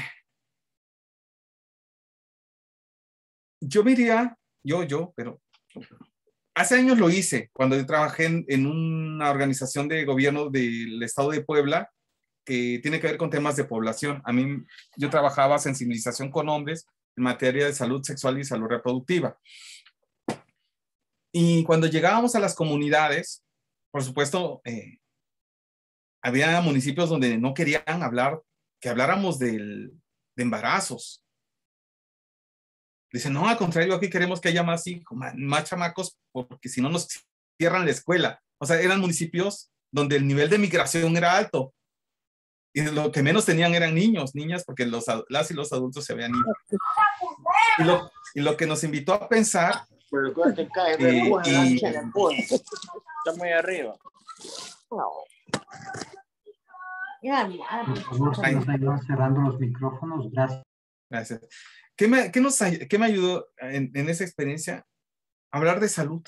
yo diría, yo, yo, pero hace años lo hice, cuando yo trabajé en, en una organización de gobierno del estado de Puebla, que tiene que ver con temas de población. A mí, yo trabajaba sensibilización con hombres en materia de salud sexual y salud reproductiva. Y cuando llegábamos a las comunidades, por supuesto, eh, había municipios donde no querían hablar, que habláramos del, de embarazos. Dicen, no, al contrario, aquí queremos que haya más hijos, más, más chamacos, porque si no nos cierran la escuela. O sea, eran municipios donde el nivel de migración era alto. Y lo que menos tenían eran niños, niñas, porque los, las y los adultos se habían ido. Y lo, y lo que nos invitó a pensar... Pero que te cae, eh, y, está muy arriba. No. Por favor, si nos ayudan cerrando los micrófonos, gracias. Gracias. ¿Qué me, qué nos, qué me ayudó en, en esa experiencia? Hablar de salud.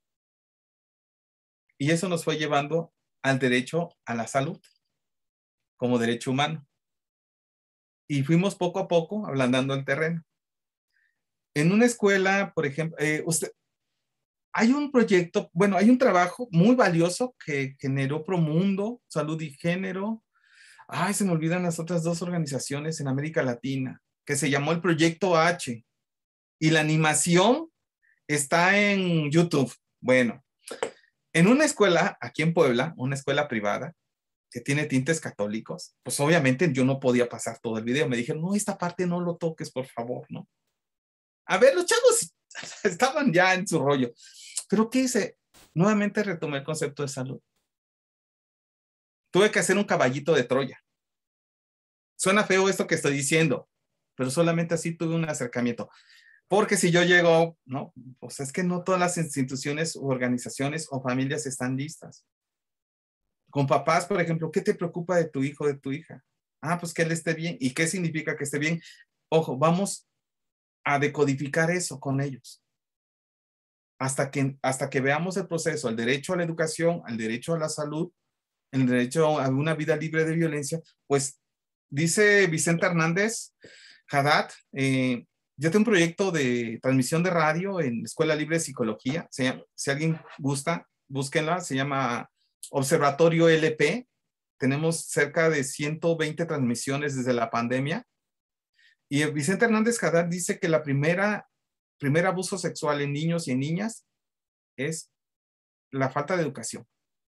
Y eso nos fue llevando al derecho a la salud como derecho humano. Y fuimos poco a poco ablandando el terreno. En una escuela, por ejemplo, eh, usted, hay un proyecto, bueno, hay un trabajo muy valioso que generó Promundo, Salud y Género. Ay, se me olvidan las otras dos organizaciones en América Latina, que se llamó el Proyecto H. Y la animación está en YouTube. Bueno, en una escuela, aquí en Puebla, una escuela privada, que tiene tintes católicos, pues obviamente yo no podía pasar todo el video. Me dijeron, no, esta parte no lo toques, por favor, ¿no? A ver, los chavos estaban ya en su rollo. Pero ¿qué hice? Nuevamente retomé el concepto de salud. Tuve que hacer un caballito de Troya. Suena feo esto que estoy diciendo, pero solamente así tuve un acercamiento. Porque si yo llego, no, pues es que no todas las instituciones, organizaciones o familias están listas. Con papás, por ejemplo, ¿qué te preocupa de tu hijo o de tu hija? Ah, pues que él esté bien. ¿Y qué significa que esté bien? Ojo, vamos a decodificar eso con ellos. Hasta que, hasta que veamos el proceso, el derecho a la educación, el derecho a la salud, el derecho a una vida libre de violencia, pues dice Vicente Hernández Haddad, eh, yo tengo un proyecto de transmisión de radio en Escuela Libre de Psicología. Se llama, si alguien gusta, búsquenla. Se llama Observatorio L P. Tenemos cerca de ciento veinte transmisiones desde la pandemia. Y Vicente Hernández Haddad dice que la primera, primer abuso sexual en niños y en niñas es la falta de educación.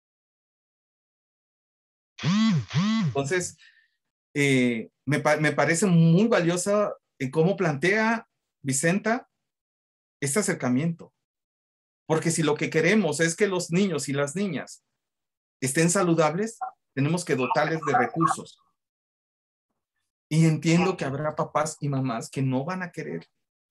Entonces, eh, me, me parece muy valiosa en cómo plantea Vicenta este acercamiento. Porque si lo que queremos es que los niños y las niñas estén saludables, tenemos que dotarles de recursos. Y entiendo que habrá papás y mamás que no van a querer.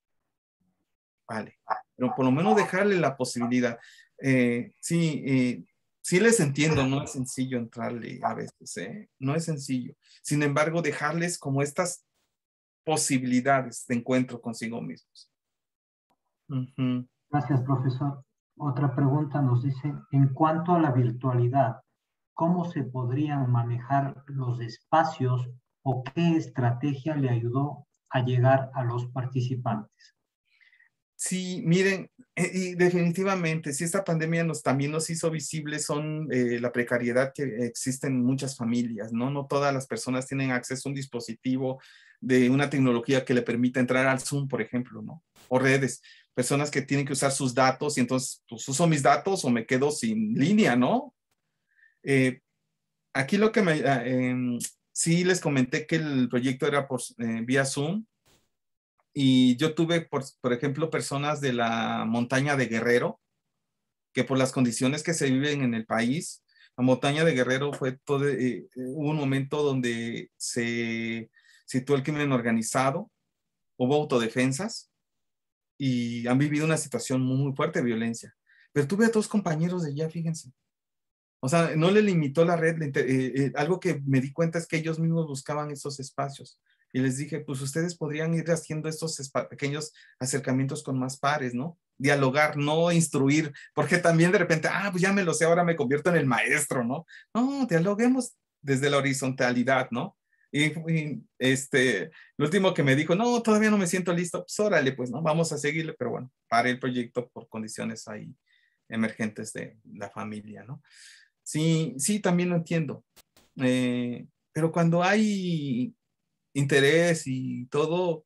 Vale, pero por lo menos dejarle la posibilidad. Eh, sí, eh, sí les entiendo, no es sencillo entrarle a veces, ¿eh? No es sencillo. Sin embargo, dejarles como estas posibilidades de encuentro consigo mismos. Uh-huh. Gracias, profesor. Otra pregunta nos dice, en cuanto a la virtualidad, ¿cómo se podrían manejar los espacios o qué estrategia le ayudó a llegar a los participantes? Sí, miren, y definitivamente, si esta pandemia nos, también nos hizo visibles son eh, la precariedad que existe en muchas familias, ¿no? No todas las personas tienen acceso a un dispositivo de una tecnología que le permita entrar al Zoom, por ejemplo, ¿no? O redes, personas que tienen que usar sus datos y entonces, pues uso mis datos o me quedo sin línea, ¿no? Eh, aquí lo que me, eh, sí les comenté que el proyecto era por eh, vía Zoom. Y yo tuve, por, por ejemplo, personas de la montaña de Guerrero, que por las condiciones que se viven en el país, la montaña de Guerrero fue todo, eh, hubo un momento donde se situó el crimen organizado, hubo autodefensas y han vivido una situación muy, muy fuerte de violencia. Pero tuve a dos compañeros de allá, fíjense. O sea, no le limitó la red. Eh, eh, algo que me di cuenta es que ellos mismos buscaban esos espacios. Y les dije, pues ustedes podrían ir haciendo estos pequeños acercamientos con más pares, ¿no? Dialogar, no instruir, porque también de repente, ah, pues ya me lo sé, ahora me convierto en el maestro, ¿no? No, dialoguemos desde la horizontalidad, ¿no? Y, y este, lo último que me dijo, no, todavía no me siento listo, pues órale, pues, ¿no? Vamos a seguirle, pero bueno, paré el proyecto por condiciones ahí emergentes de la familia, ¿no? Sí, sí, también lo entiendo. Eh, pero cuando hay interés y todo,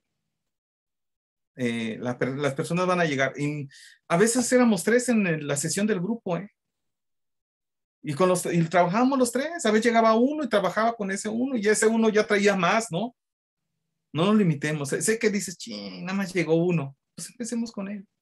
eh, la, las personas van a llegar. Y a veces éramos tres en el, la sesión del grupo, ¿eh? Y, con los, y trabajábamos los tres. A veces llegaba uno y trabajaba con ese uno y ese uno ya traía más, ¿no? No nos limitemos. Sé que dices, ching, nada más llegó uno. Pues empecemos con él.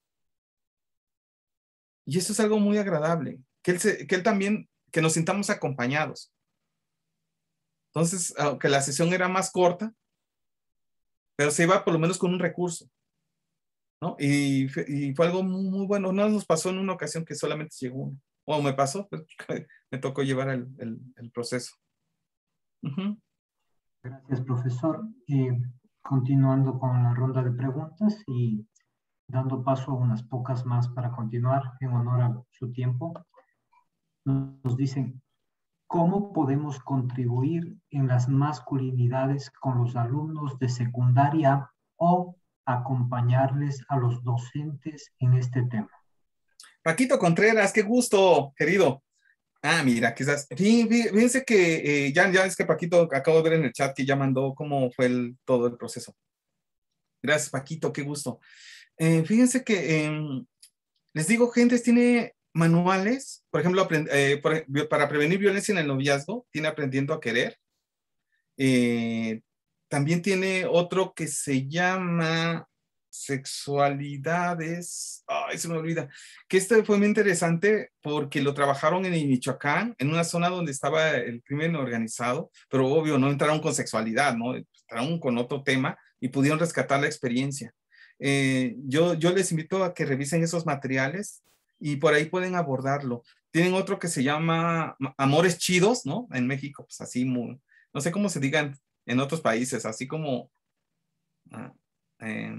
Y eso es algo muy agradable. Que él, se, que él también, que nos sintamos acompañados. Entonces, aunque la sesión era más corta, pero se iba por lo menos con un recurso, ¿no? Y, y fue algo muy, muy bueno. No nos pasó en una ocasión que solamente llegó uno. O me pasó, pues, me tocó llevar el, el, el proceso. Uh-huh. Gracias, profesor. Eh, continuando con la ronda de preguntas y dando paso a unas pocas más para continuar en honor a su tiempo, nos dicen, ¿cómo podemos contribuir en las masculinidades con los alumnos de secundaria o acompañarles a los docentes en este tema? Paquito Contreras, qué gusto, querido. Ah, mira, quizás, fíjense que eh, ya, ya es que Paquito, acabo de ver en el chat que ya mandó cómo fue el, todo el proceso. Gracias, Paquito, qué gusto. Eh, fíjense que, eh, les digo, Gentes tiene manuales, por ejemplo, eh, por, para prevenir violencia en el noviazgo, tiene Aprendiendo a Querer. Eh, también tiene otro que se llama sexualidades, ay, se me olvida, que este fue muy interesante porque lo trabajaron en Michoacán, en una zona donde estaba el crimen organizado, pero obvio, no entraron con sexualidad, ¿no? Entraron con otro tema y pudieron rescatar la experiencia. Eh, yo, yo les invito a que revisen esos materiales y por ahí pueden abordarlo. Tienen otro que se llama Amores Chidos, ¿no? En México, pues así, muy, no sé cómo se digan en otros países, así como... Uh, eh,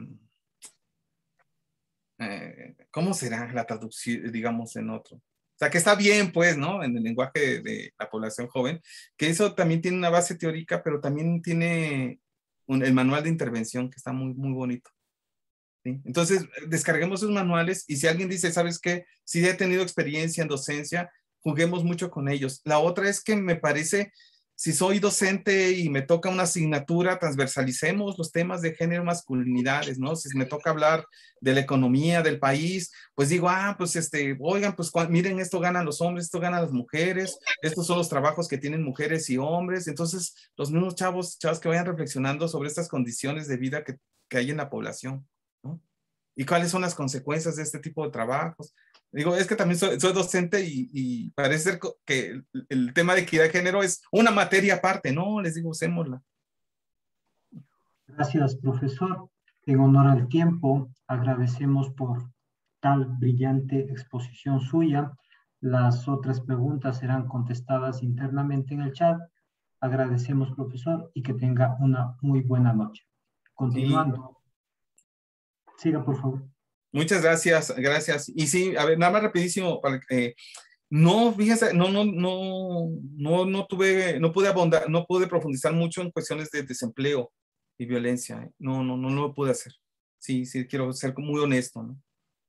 Eh, ¿cómo será la traducción, digamos, en otro? O sea, que está bien, pues, ¿no? En el lenguaje de, de la población joven, que eso también tiene una base teórica, pero también tiene un, el manual de intervención, que está muy, muy bonito. ¿Sí? Entonces, descarguemos esos manuales y si alguien dice, ¿sabes qué? Si he tenido experiencia en docencia, juguemos mucho con ellos. La otra es que me parece... Si soy docente y me toca una asignatura, transversalicemos los temas de género, masculinidades, ¿no? Si me toca hablar de la economía del país, pues digo, ah, pues este, oigan, pues miren, esto ganan los hombres, esto ganan las mujeres, estos son los trabajos que tienen mujeres y hombres. Entonces, los mismos chavos, chavos que vayan reflexionando sobre estas condiciones de vida que, que hay en la población, ¿no? Y cuáles son las consecuencias de este tipo de trabajos. Digo, es que también soy, soy docente y, y parece ser que el, el tema de equidad de género es una materia aparte, ¿no? Les digo, usémosla. Gracias, profesor. En honor al tiempo, agradecemos por tal brillante exposición suya. Las otras preguntas serán contestadas internamente en el chat. Agradecemos, profesor, y que tenga una muy buena noche. Continuando. Sí. Siga, por favor. Muchas gracias, gracias. Y sí, a ver, nada más rapidísimo, para que... No, fíjense, no, no, no, no, no tuve, no pude abondar, no pude profundizar mucho en cuestiones de desempleo y violencia. No, no, no, no lo pude hacer. Sí, sí, quiero ser muy honesto, ¿no?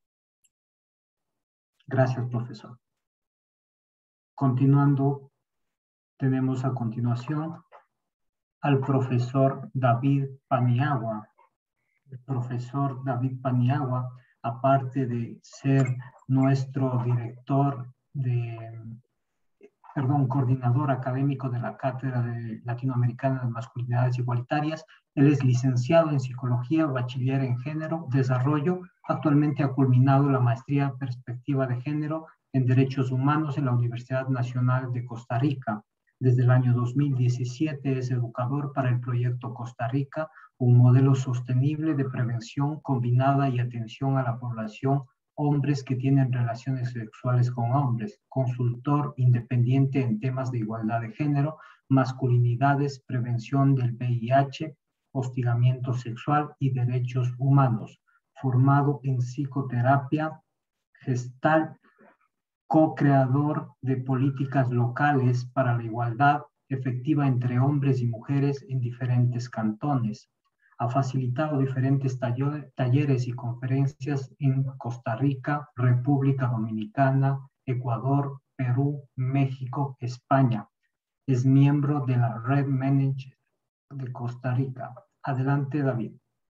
Gracias, profesor. Continuando, tenemos a continuación al profesor David Paniagua. El profesor David Paniagua, aparte de ser nuestro director de, perdón, coordinador académico de la Cátedra de Latinoamericana de Masculinidades Igualitarias, él es licenciado en Psicología, bachiller en Género, Desarrollo. Actualmente ha culminado la maestría en Perspectiva de Género en Derechos Humanos en la Universidad Nacional de Costa Rica. Desde el año dos mil diecisiete es educador para el proyecto Costa Rica, un modelo sostenible de prevención combinada y atención a la población, hombres que tienen relaciones sexuales con hombres, consultor independiente en temas de igualdad de género, masculinidades, prevención del V I H, hostigamiento sexual y derechos humanos, formado en psicoterapia gestal, co-creador de políticas locales para la igualdad efectiva entre hombres y mujeres en diferentes cantones. Ha facilitado diferentes talleres y conferencias en Costa Rica, República Dominicana, Ecuador, Perú, México, España. Es miembro de la Red Manage de Costa Rica. Adelante, David.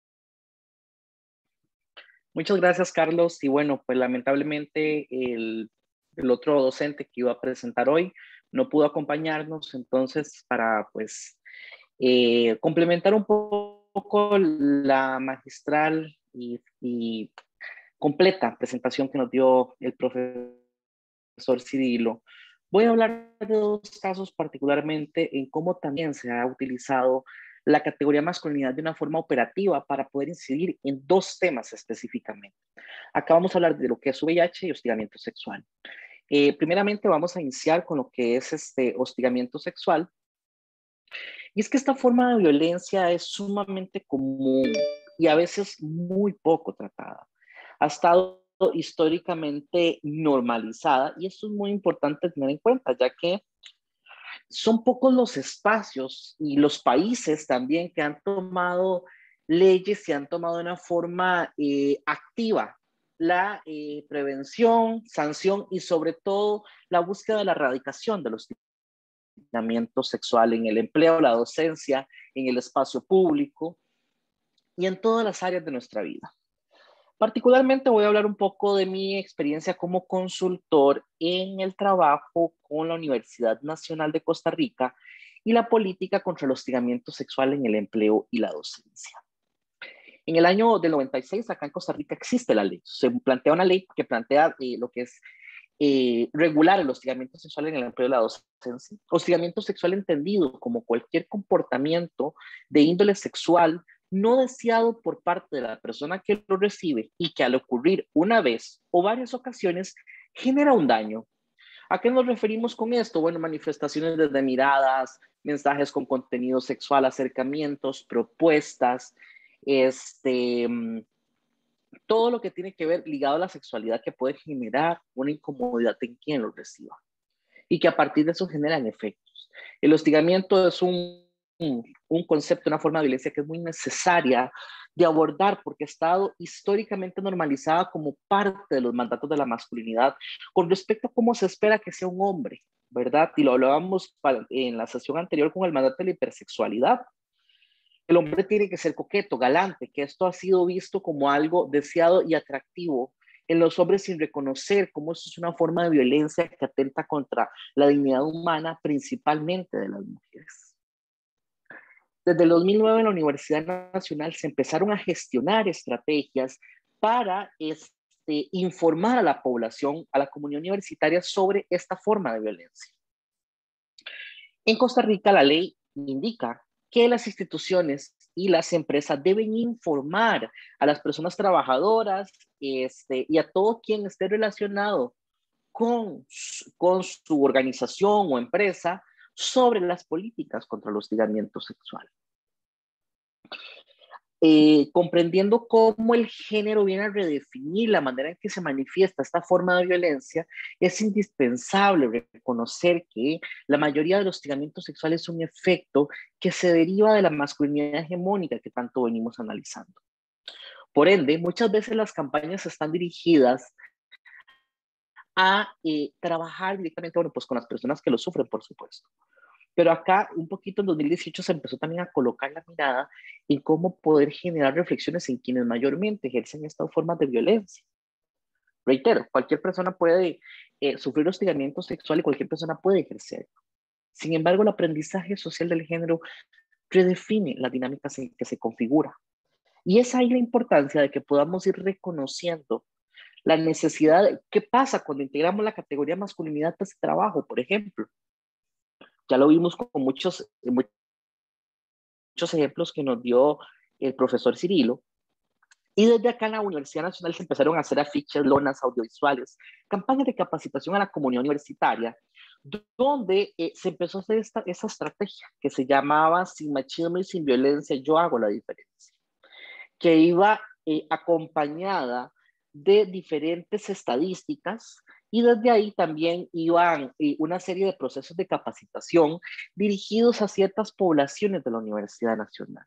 Muchas gracias, Carlos. Y bueno, pues lamentablemente el, el otro docente que iba a presentar hoy no pudo acompañarnos. Entonces, para pues eh, complementar un poco la magistral y, y completa presentación que nos dio el profesor Cirilo, voy a hablar de dos casos particularmente en cómo también se ha utilizado la categoría masculinidad de una forma operativa para poder incidir en dos temas específicamente. Acá vamos a hablar de lo que es V I H y hostigamiento sexual. Eh, primeramente vamos a iniciar con lo que es este hostigamiento sexual. Y es que esta forma de violencia es sumamente común y a veces muy poco tratada. Ha estado históricamente normalizada y esto es muy importante tener en cuenta, ya que son pocos los espacios y los países también que han tomado leyes y han tomado de una forma eh, activa la eh, prevención, sanción y sobre todo la búsqueda de la erradicación de los hostigamiento sexual en el empleo, la docencia, en el espacio público y en todas las áreas de nuestra vida. Particularmente voy a hablar un poco de mi experiencia como consultor en el trabajo con la Universidad Nacional de Costa Rica y la política contra el hostigamiento sexual en el empleo y la docencia. En el año del noventa y seis, acá en Costa Rica existe la ley. Se plantea una ley que plantea eh, lo que es eh, regular el hostigamiento sexual en el empleo de la docencia. Hostigamiento sexual entendido como cualquier comportamiento de índole sexual no deseado por parte de la persona que lo recibe y que al ocurrir una vez o varias ocasiones genera un daño. ¿A qué nos referimos con esto? Bueno, manifestaciones desde miradas, mensajes con contenido sexual, acercamientos, propuestas, este, todo lo que tiene que ver ligado a la sexualidad que puede generar una incomodidad en quien lo reciba y que a partir de eso generan efectos. El hostigamiento es un, un concepto, una forma de violencia que es muy necesaria de abordar porque ha estado históricamente normalizada como parte de los mandatos de la masculinidad con respecto a cómo se espera que sea un hombre, ¿verdad? Y lo hablábamos en la sesión anterior con el mandato de la hipersexualidad. El hombre tiene que ser coqueto, galante, que esto ha sido visto como algo deseado y atractivo en los hombres sin reconocer cómo eso es una forma de violencia que atenta contra la dignidad humana, principalmente de las mujeres. Desde el dos mil nueve en la Universidad Nacional se empezaron a gestionar estrategias para este, informar a la población, a la comunidad universitaria sobre esta forma de violencia. En Costa Rica la ley indica que las instituciones y las empresas deben informar a las personas trabajadoras este, y a todo quien esté relacionado con, con su organización o empresa sobre las políticas contra el hostigamiento sexual. Eh, comprendiendo cómo el género viene a redefinir la manera en que se manifiesta esta forma de violencia, es indispensable reconocer que la mayoría del hostigamiento sexual es un efecto que se deriva de la masculinidad hegemónica que tanto venimos analizando. Por ende, muchas veces las campañas están dirigidas a eh, trabajar directamente, bueno, pues con las personas que lo sufren, por supuesto. Pero acá, un poquito en dos mil dieciocho, se empezó también a colocar la mirada en cómo poder generar reflexiones en quienes mayormente ejercen estas formas de violencia. Reitero, cualquier persona puede eh, sufrir hostigamiento sexual y cualquier persona puede ejercerlo. Sin embargo, el aprendizaje social del género redefine las dinámicas en que se configura. Y es ahí la importancia de que podamos ir reconociendo la necesidad de qué pasa cuando integramos la categoría masculinidad a ese trabajo, por ejemplo. Ya lo vimos con muchos, muchos ejemplos que nos dio el profesor Cirilo. Y desde acá en la Universidad Nacional se empezaron a hacer afiches, lonas, audiovisuales, campañas de capacitación a la comunidad universitaria, donde eh, se empezó a hacer esta, esa estrategia que se llamaba Sin machismo y sin violencia, yo hago la diferencia, que iba eh, acompañada de diferentes estadísticas y desde ahí también iban eh, una serie de procesos de capacitación dirigidos a ciertas poblaciones de la Universidad Nacional.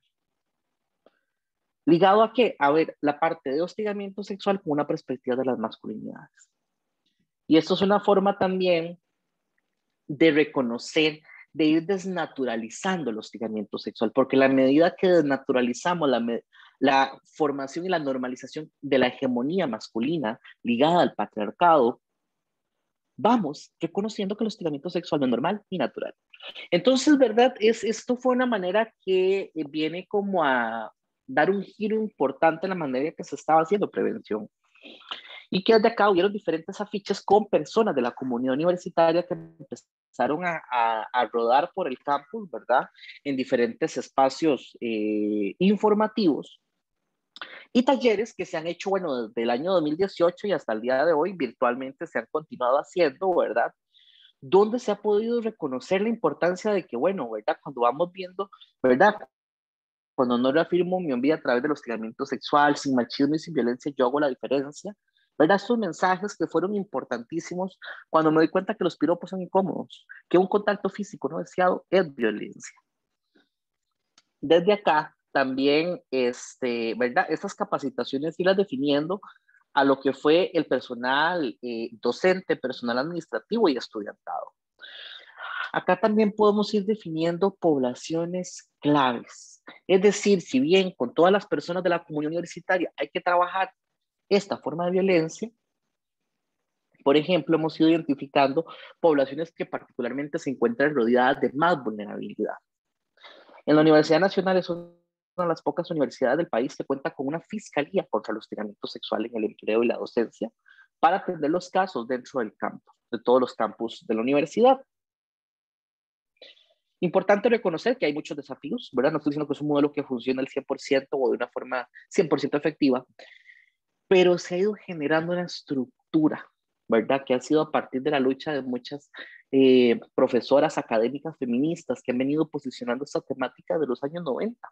¿Ligado a qué? A ver, la parte de hostigamiento sexual con una perspectiva de las masculinidades. Y esto es una forma también de reconocer, de ir desnaturalizando el hostigamiento sexual, porque la medida que desnaturalizamos la, la formación y la normalización de la hegemonía masculina ligada al patriarcado, vamos reconociendo que el hostigamiento sexual no es normal ni natural. Entonces, ¿verdad? Es, esto fue una manera que viene como a dar un giro importante en la manera que se estaba haciendo prevención. Y que desde acá hubieron diferentes afiches con personas de la comunidad universitaria que empezaron a, a, a rodar por el campus, ¿verdad? En diferentes espacios eh, informativos. Y talleres que se han hecho, bueno, desde el año dos mil dieciocho y hasta el día de hoy, virtualmente se han continuado haciendo, ¿verdad? Donde se ha podido reconocer la importancia de que, bueno, ¿verdad? Cuando vamos viendo, ¿verdad? Cuando no reafirmo mi vida a través del hostigamiento sexual, sin machismo y sin violencia, yo hago la diferencia, ¿verdad? Estos mensajes que fueron importantísimos cuando me doy cuenta que los piropos son incómodos, que un contacto físico no deseado es violencia. Desde acá, también, este, ¿verdad? Estas capacitaciones irlas definiendo a lo que fue el personal eh, docente, personal administrativo y estudiantado. Acá también podemos ir definiendo poblaciones claves. Es decir, si bien con todas las personas de la comunidad universitaria hay que trabajar esta forma de violencia, por ejemplo, hemos ido identificando poblaciones que particularmente se encuentran rodeadas de más vulnerabilidad. En la Universidad Nacional eso de las pocas universidades del país que cuenta con una fiscalía contra el hostigamiento sexual en el empleo y la docencia para atender los casos dentro del campus, de todos los campus de la universidad. Importante reconocer que hay muchos desafíos, ¿verdad? No estoy diciendo que es un modelo que funciona al cien por ciento o de una forma cien por ciento efectiva, pero se ha ido generando una estructura, ¿verdad? Que ha sido a partir de la lucha de muchas eh, profesoras académicas feministas que han venido posicionando esta temática de los años noventa.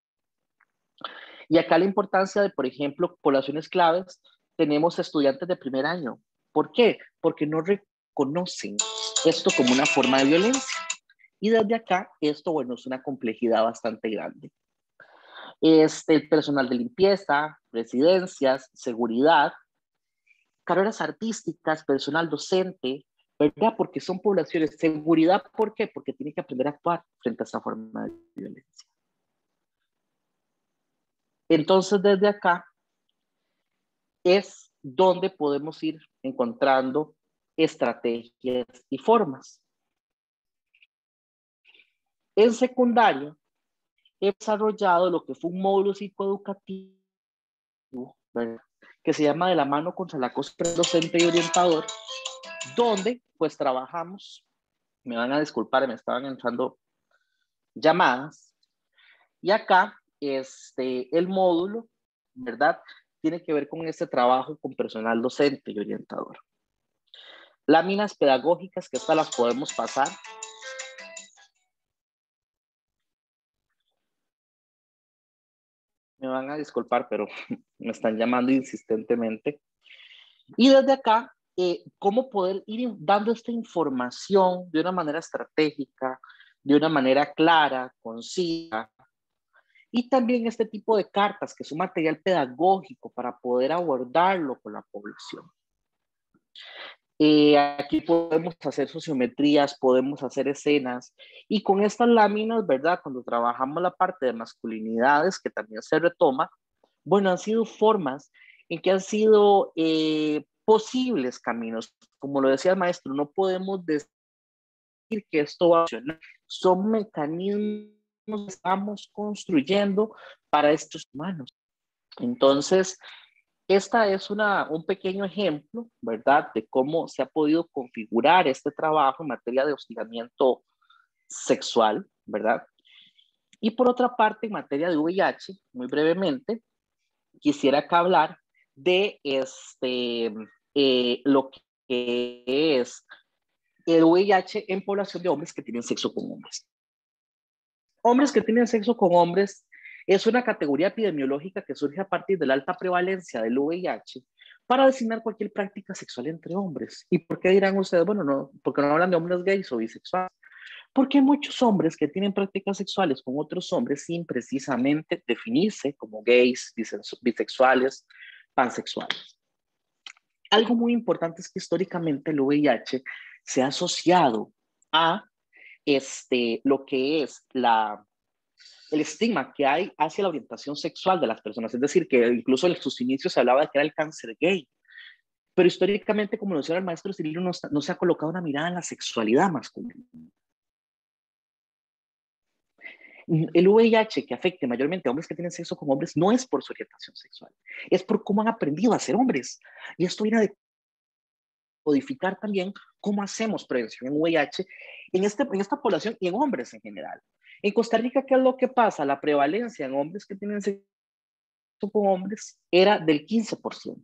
Y acá la importancia de, por ejemplo, poblaciones claves, tenemos estudiantes de primer año. ¿Por qué? Porque no reconocen esto como una forma de violencia. Y desde acá, esto, bueno, es una complejidad bastante grande. Este, el personal de limpieza, residencias, seguridad, carreras artísticas, personal docente, ¿verdad? Porque son poblaciones. Seguridad, ¿por qué? Porque tienen que aprender a actuar frente a esa forma de violencia. Entonces, desde acá es donde podemos ir encontrando estrategias y formas. En secundaria, he desarrollado lo que fue un módulo psicoeducativo, ¿verdad?, que se llama De la mano contra el acoso docente y orientador, donde pues trabajamos, me van a disculpar, me estaban entrando llamadas, y acá este, el módulo, ¿verdad?, tiene que ver con este trabajo con personal docente y orientador. Láminas pedagógicas, que estas las podemos pasar. Me van a disculpar, pero me están llamando insistentemente. Y desde acá, eh, cómo poder ir dando esta información de una manera estratégica, de una manera clara, concisa. Y también este tipo de cartas, que es un material pedagógico para poder abordarlo con la población. Eh, aquí podemos hacer sociometrías, podemos hacer escenas, y con estas láminas, ¿verdad?, cuando trabajamos la parte de masculinidades, que también se retoma, bueno, han sido formas en que han sido eh, posibles caminos. Como lo decía el maestro, no podemos decir que esto va a funcionar, son mecanismos que estamos construyendo para estos humanos. Entonces, esta es una, un pequeño ejemplo, ¿verdad?, de cómo se ha podido configurar este trabajo en materia de hostigamiento sexual, ¿verdad? Y por otra parte, en materia de V I H, muy brevemente, quisiera acá hablar de este, eh, lo que es el V I H en población de hombres que tienen sexo con hombres. Hombres que tienen sexo con hombres es una categoría epidemiológica que surge a partir de la alta prevalencia del V I H para designar cualquier práctica sexual entre hombres. ¿Y por qué dirán ustedes? Bueno, no, porque no hablan de hombres gays o bisexuales. Porque hay muchos hombres que tienen prácticas sexuales con otros hombres sin precisamente definirse como gays, bisexuales, pansexuales. Algo muy importante es que históricamente el V I H se ha asociado a este, lo que es la, el estigma que hay hacia la orientación sexual de las personas. Es decir, que incluso en sus inicios se hablaba de que era el cáncer gay. Pero históricamente, como lo decía el maestro Cirilo, no, no se ha colocado una mirada en la sexualidad masculina. El V I H que afecte mayormente a hombres que tienen sexo con hombres no es por su orientación sexual, es por cómo han aprendido a ser hombres. Y esto viene a codificar también cómo hacemos prevención en V I H en, este, en esta población y en hombres en general. En Costa Rica, ¿qué es lo que pasa? La prevalencia en hombres que tienen sexo con hombres era del quince por ciento.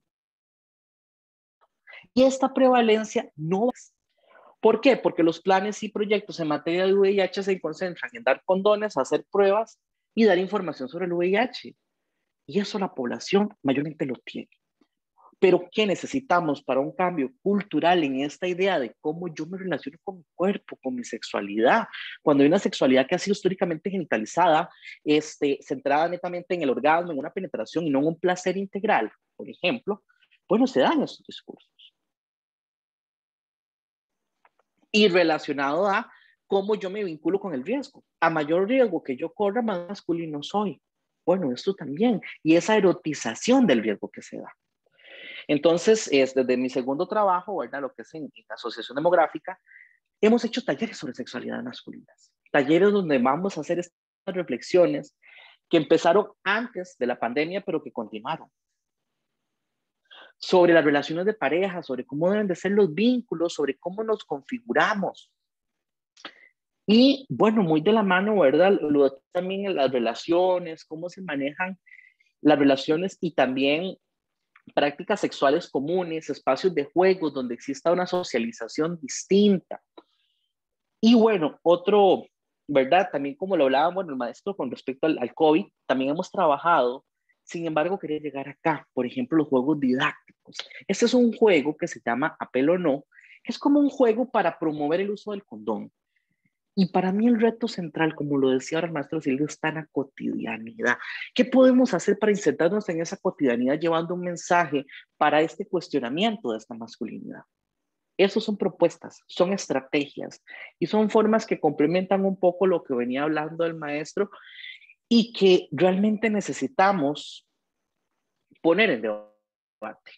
Y esta prevalencia no es. ¿Por qué? Porque los planes y proyectos en materia de V I H se concentran en dar condones, hacer pruebas y dar información sobre el V I H. Y eso la población mayormente lo tiene. Pero ¿qué necesitamos para un cambio cultural en esta idea de cómo yo me relaciono con mi cuerpo, con mi sexualidad? Cuando hay una sexualidad que ha sido históricamente genitalizada, este, centrada netamente en el orgasmo, en una penetración y no en un placer integral, por ejemplo, bueno, se dan estos discursos. Y relacionado a cómo yo me vinculo con el riesgo. A mayor riesgo que yo corra, más masculino soy. Bueno, esto también. Y esa erotización del riesgo que se da. Entonces, es desde mi segundo trabajo, ¿verdad?, lo que es en, en Asociación Demográfica, hemos hecho talleres sobre sexualidad masculinas. Talleres donde vamos a hacer estas reflexiones que empezaron antes de la pandemia, pero que continuaron. Sobre las relaciones de pareja, sobre cómo deben de ser los vínculos, sobre cómo nos configuramos. Y bueno, muy de la mano, ¿verdad? Lo, también en las relaciones, cómo se manejan las relaciones y también prácticas sexuales comunes, espacios de juegos donde exista una socialización distinta. Y bueno, otro, ¿verdad? También como lo hablaba, bueno, el maestro con respecto al, al COVID, también hemos trabajado, sin embargo, quería llegar acá, por ejemplo, los juegos didácticos. Este es un juego que se llama Apelo No, que es como un juego para promover el uso del condón. Y para mí el reto central, como lo decía ahora el maestro Silvio, está en la cotidianidad. ¿Qué podemos hacer para insertarnos en esa cotidianidad llevando un mensaje para este cuestionamiento de esta masculinidad? Esas son propuestas, son estrategias y son formas que complementan un poco lo que venía hablando el maestro y que realmente necesitamos poner en debate.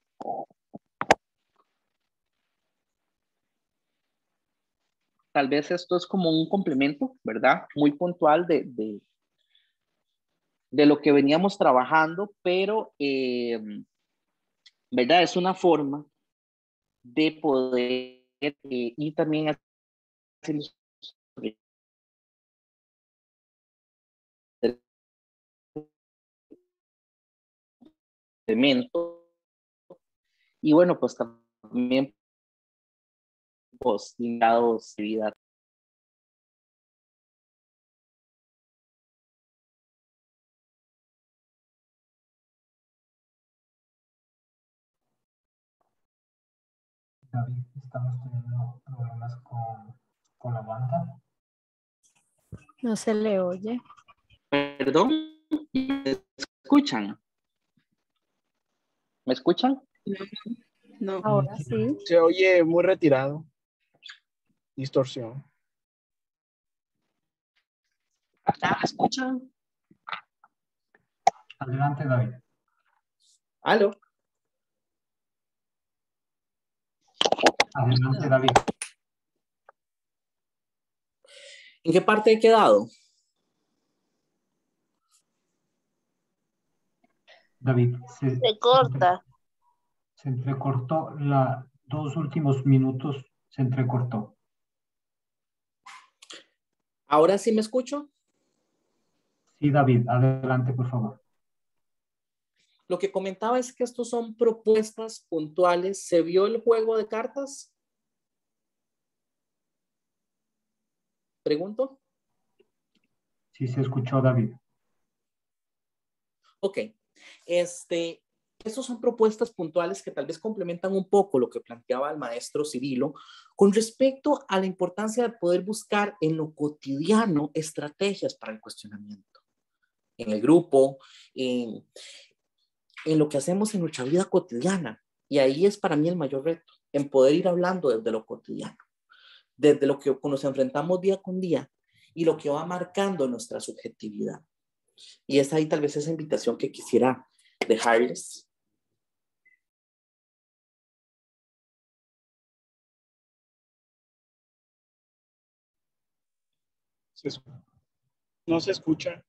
Tal vez esto es como un complemento, ¿verdad? Muy puntual de, de, de lo que veníamos trabajando, pero, eh, ¿verdad? Es una forma de poder eh, y también hacer elemento y bueno, pues también pues ligados de vida. David, estamos teniendo problemas con, con la banda. No se le oye. Perdón, ¿me escuchan? ¿Me escuchan? No, Ahora sí. se oye muy retirado. Distorsión. ¿Me escuchan? Adelante, David. ¿Aló? Adelante, David. ¿En qué parte he quedado? David, se, Se corta. se entrecortó, los dos últimos minutos se entrecortó. ¿Ahora sí me escucho? Sí, David, adelante, por favor. Lo que comentaba es que estos son propuestas puntuales. ¿Se vio el juego de cartas? Pregunto. Sí, se escuchó, David. Ok. Este, estos son propuestas puntuales que tal vez complementan un poco lo que planteaba el maestro Cirilo con respecto a la importancia de poder buscar en lo cotidiano estrategias para el cuestionamiento. En el grupo, en, en lo que hacemos en nuestra vida cotidiana. Y ahí es para mí el mayor reto, en poder ir hablando desde lo cotidiano, desde lo que nos enfrentamos día con día y lo que va marcando nuestra subjetividad. Y es ahí tal vez esa invitación que quisiera dejarles. No se escucha.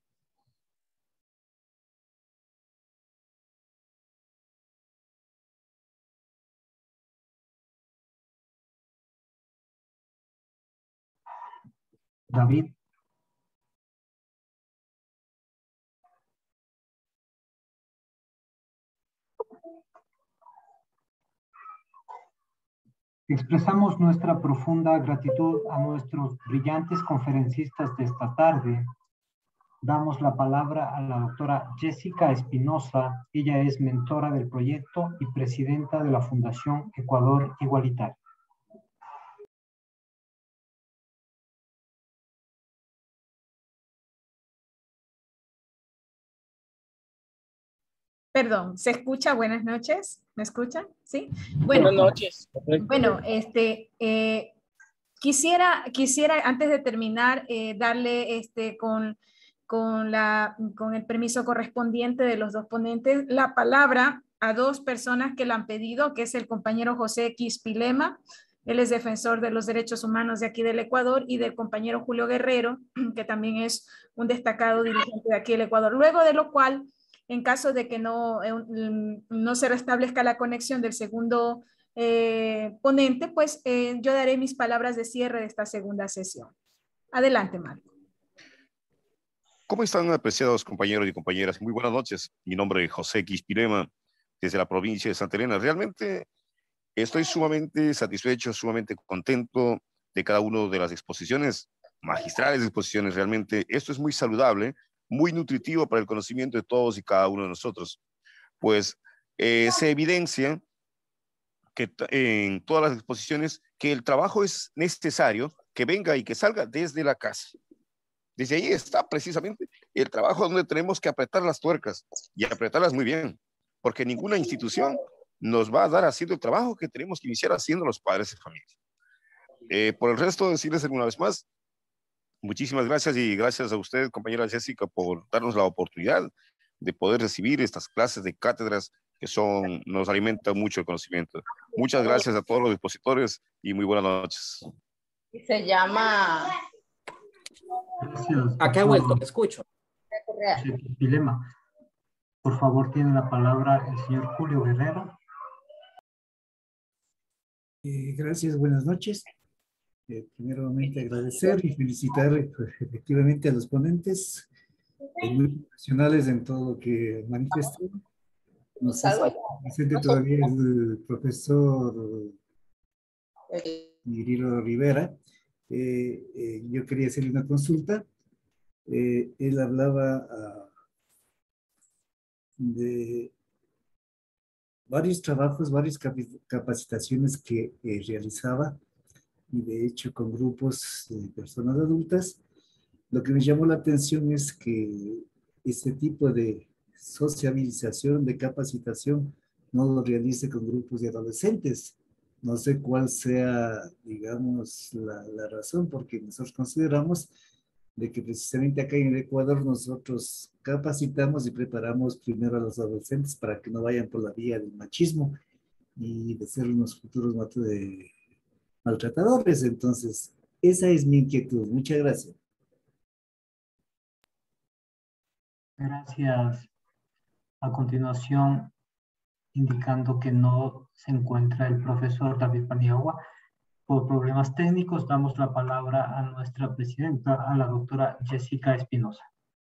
David. Expresamos nuestra profunda gratitud a nuestros brillantes conferencistas de esta tarde. Damos la palabra a la doctora Jessica Espinosa. Ella es mentora del proyecto y presidenta de la Fundación Ecuador Igualitario. Perdón, ¿se escucha? Buenas noches. ¿Me escuchan? ¿Sí? Buenas Bueno, noches. bueno, este, eh, quisiera, quisiera antes de terminar eh, darle este, con, con, la, con el permiso correspondiente de los dos ponentes la palabra a dos personas que la han pedido, que es el compañero José Quispilema, Él es defensor de los derechos humanos de aquí del Ecuador, y del compañero Julio Guerrero, que también es un destacado dirigente de aquí del Ecuador. Luego de lo cual, en caso de que no, eh, no se restablezca la conexión del segundo eh, ponente, pues eh, yo daré mis palabras de cierre de esta segunda sesión. Adelante, Marco. ¿Cómo están, apreciados compañeros y compañeras? Muy buenas noches. Mi nombre es José Quispirema, desde la provincia de Santa Elena. Realmente estoy sumamente satisfecho, sumamente contento de cada una de las exposiciones, magistrales exposiciones. Realmente esto es muy saludable, muy nutritivo para el conocimiento de todos y cada uno de nosotros. Pues eh, se evidencia que en todas las exposiciones que el trabajo es necesario, que venga y que salga desde la casa. Desde ahí está precisamente el trabajo donde tenemos que apretar las tuercas y apretarlas muy bien, porque ninguna institución nos va a dar haciendo el trabajo que tenemos que iniciar haciendo los padres de familia. Eh, por el resto, decirles una vez más, muchísimas gracias, y gracias a usted, compañera Jessica, por darnos la oportunidad de poder recibir estas clases de cátedras que son, nos alimentan mucho el conocimiento. Muchas gracias a todos los expositores y muy buenas noches. Se llama... Gracias. Acá he vuelto, te escucho. Dilema. Por favor, tiene la palabra el señor Julio Guerrero. Eh, gracias, buenas noches. Eh, primeramente agradecer y felicitar pues, efectivamente a los ponentes, eh, muy profesionales en todo lo que manifestaron. No sé si presente todavía el profesor Cirilo Rivera. Eh, eh, yo quería hacerle una consulta. Eh, él hablaba uh, de varios trabajos, varias capacitaciones que eh, realizaba, y de hecho con grupos de personas adultas. Lo que me llamó la atención es que este tipo de sociabilización, de capacitación, no lo realice con grupos de adolescentes. No sé cuál sea, digamos, la, la razón, porque nosotros consideramos de que precisamente acá en el Ecuador nosotros capacitamos y preparamos primero a los adolescentes para que no vayan por la vía del machismo y de ser unos futuros de maltratadores. Entonces, esa es mi inquietud. Muchas gracias. Gracias. A continuación, indicando que no se encuentra el profesor David Paniagua, por problemas técnicos, damos la palabra a nuestra presidenta, a la doctora Jessica Espinosa.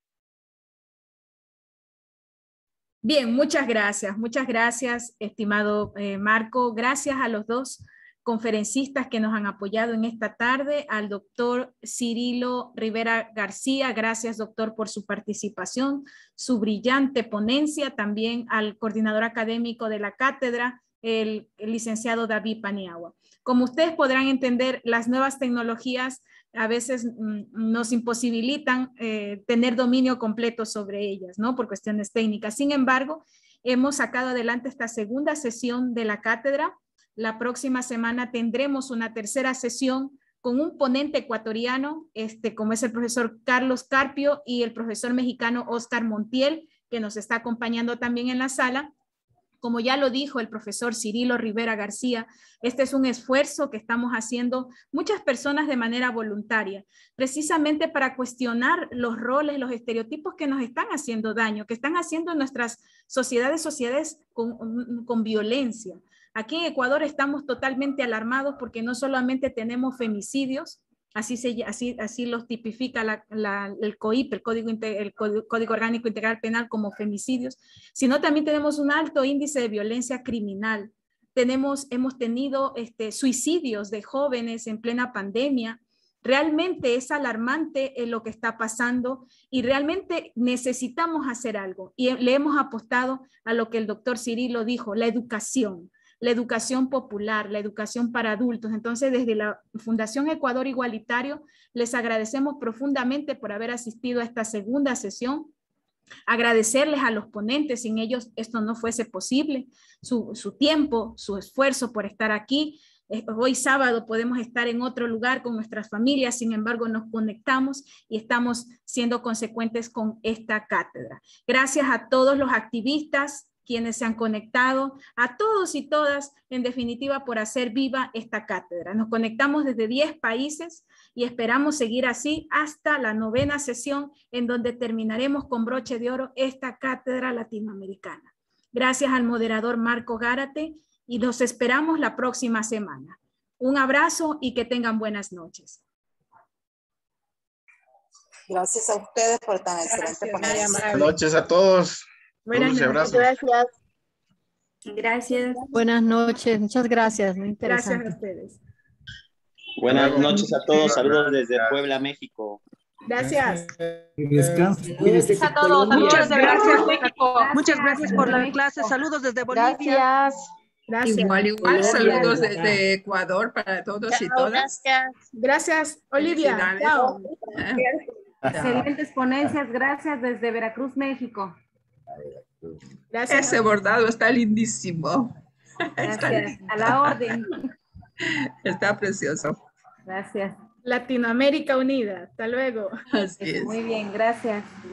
Bien, muchas gracias. Muchas gracias, estimado eh, Marco. Gracias a los dos conferencistas que nos han apoyado en esta tarde, al doctor Cirilo Rivera García. Gracias, doctor, por su participación, su brillante ponencia. También al coordinador académico de la cátedra, el, el licenciado David Paniagua. Como ustedes podrán entender, las nuevas tecnologías a veces mm, nos imposibilitan eh, tener dominio completo sobre ellas, ¿no? Por cuestiones técnicas. Sin embargo, hemos sacado adelante esta segunda sesión de la cátedra. La próxima semana tendremos una tercera sesión con un ponente ecuatoriano, este, como es el profesor Carlos Carpio, y el profesor mexicano Oscar Montiel, que nos está acompañando también en la sala. Como ya lo dijo el profesor Cirilo Rivera García, este es un esfuerzo que estamos haciendo muchas personas de manera voluntaria, precisamente para cuestionar los roles, los estereotipos que nos están haciendo daño, que están haciendo nuestras sociedades, sociedades con, con violencia. Aquí en Ecuador estamos totalmente alarmados porque no solamente tenemos femicidios, así, se, así, así los tipifica la, la, el C O I P, el Código, el Código Orgánico Integral Penal, como femicidios, sino también tenemos un alto índice de violencia criminal. Tenemos, hemos tenido este, suicidios de jóvenes en plena pandemia. Realmente es alarmante lo que está pasando y realmente necesitamos hacer algo. Y le hemos apostado a lo que el doctor Cirilo dijo, la educación. La educación popular, la educación para adultos. Entonces, desde la Fundación Ecuador Igualitario, les agradecemos profundamente por haber asistido a esta segunda sesión. Agradecerles a los ponentes, sin ellos esto no fuese posible, su, su tiempo, su esfuerzo por estar aquí. Hoy sábado podemos estar en otro lugar con nuestras familias, sin embargo nos conectamos y estamos siendo consecuentes con esta cátedra. Gracias a todos los activistas, quienes se han conectado, a todos y todas, en definitiva, por hacer viva esta cátedra. Nos conectamos desde diez países y esperamos seguir así hasta la novena sesión, en donde terminaremos con broche de oro esta cátedra latinoamericana. Gracias al moderador Marco Gárate y nos esperamos la próxima semana. Un abrazo y que tengan buenas noches. Gracias a ustedes por tan excelente ponencia. Buenas noches a todos. Buenas noches. noches. Gracias. Gracias. Buenas noches. Muchas gracias. Muy interesante. Gracias a ustedes. Buenas noches a todos. Saludos desde Puebla, México. Gracias. Descansen. Gracias a todos. Muchas gracias, México. Muchas gracias por la clase. Saludos desde Bolivia. Gracias. Gracias. Igual, igual. Saludos desde Ecuador para todos y todas. Gracias. Gracias, Olivia. Chao. Excelentes ponencias. Gracias desde Veracruz, México. Gracias. Ese bordado está lindísimo. Está Gracias. lindo. A la orden. Está precioso. Gracias. Latinoamérica Unida. Hasta luego. Así es. Muy bien, gracias.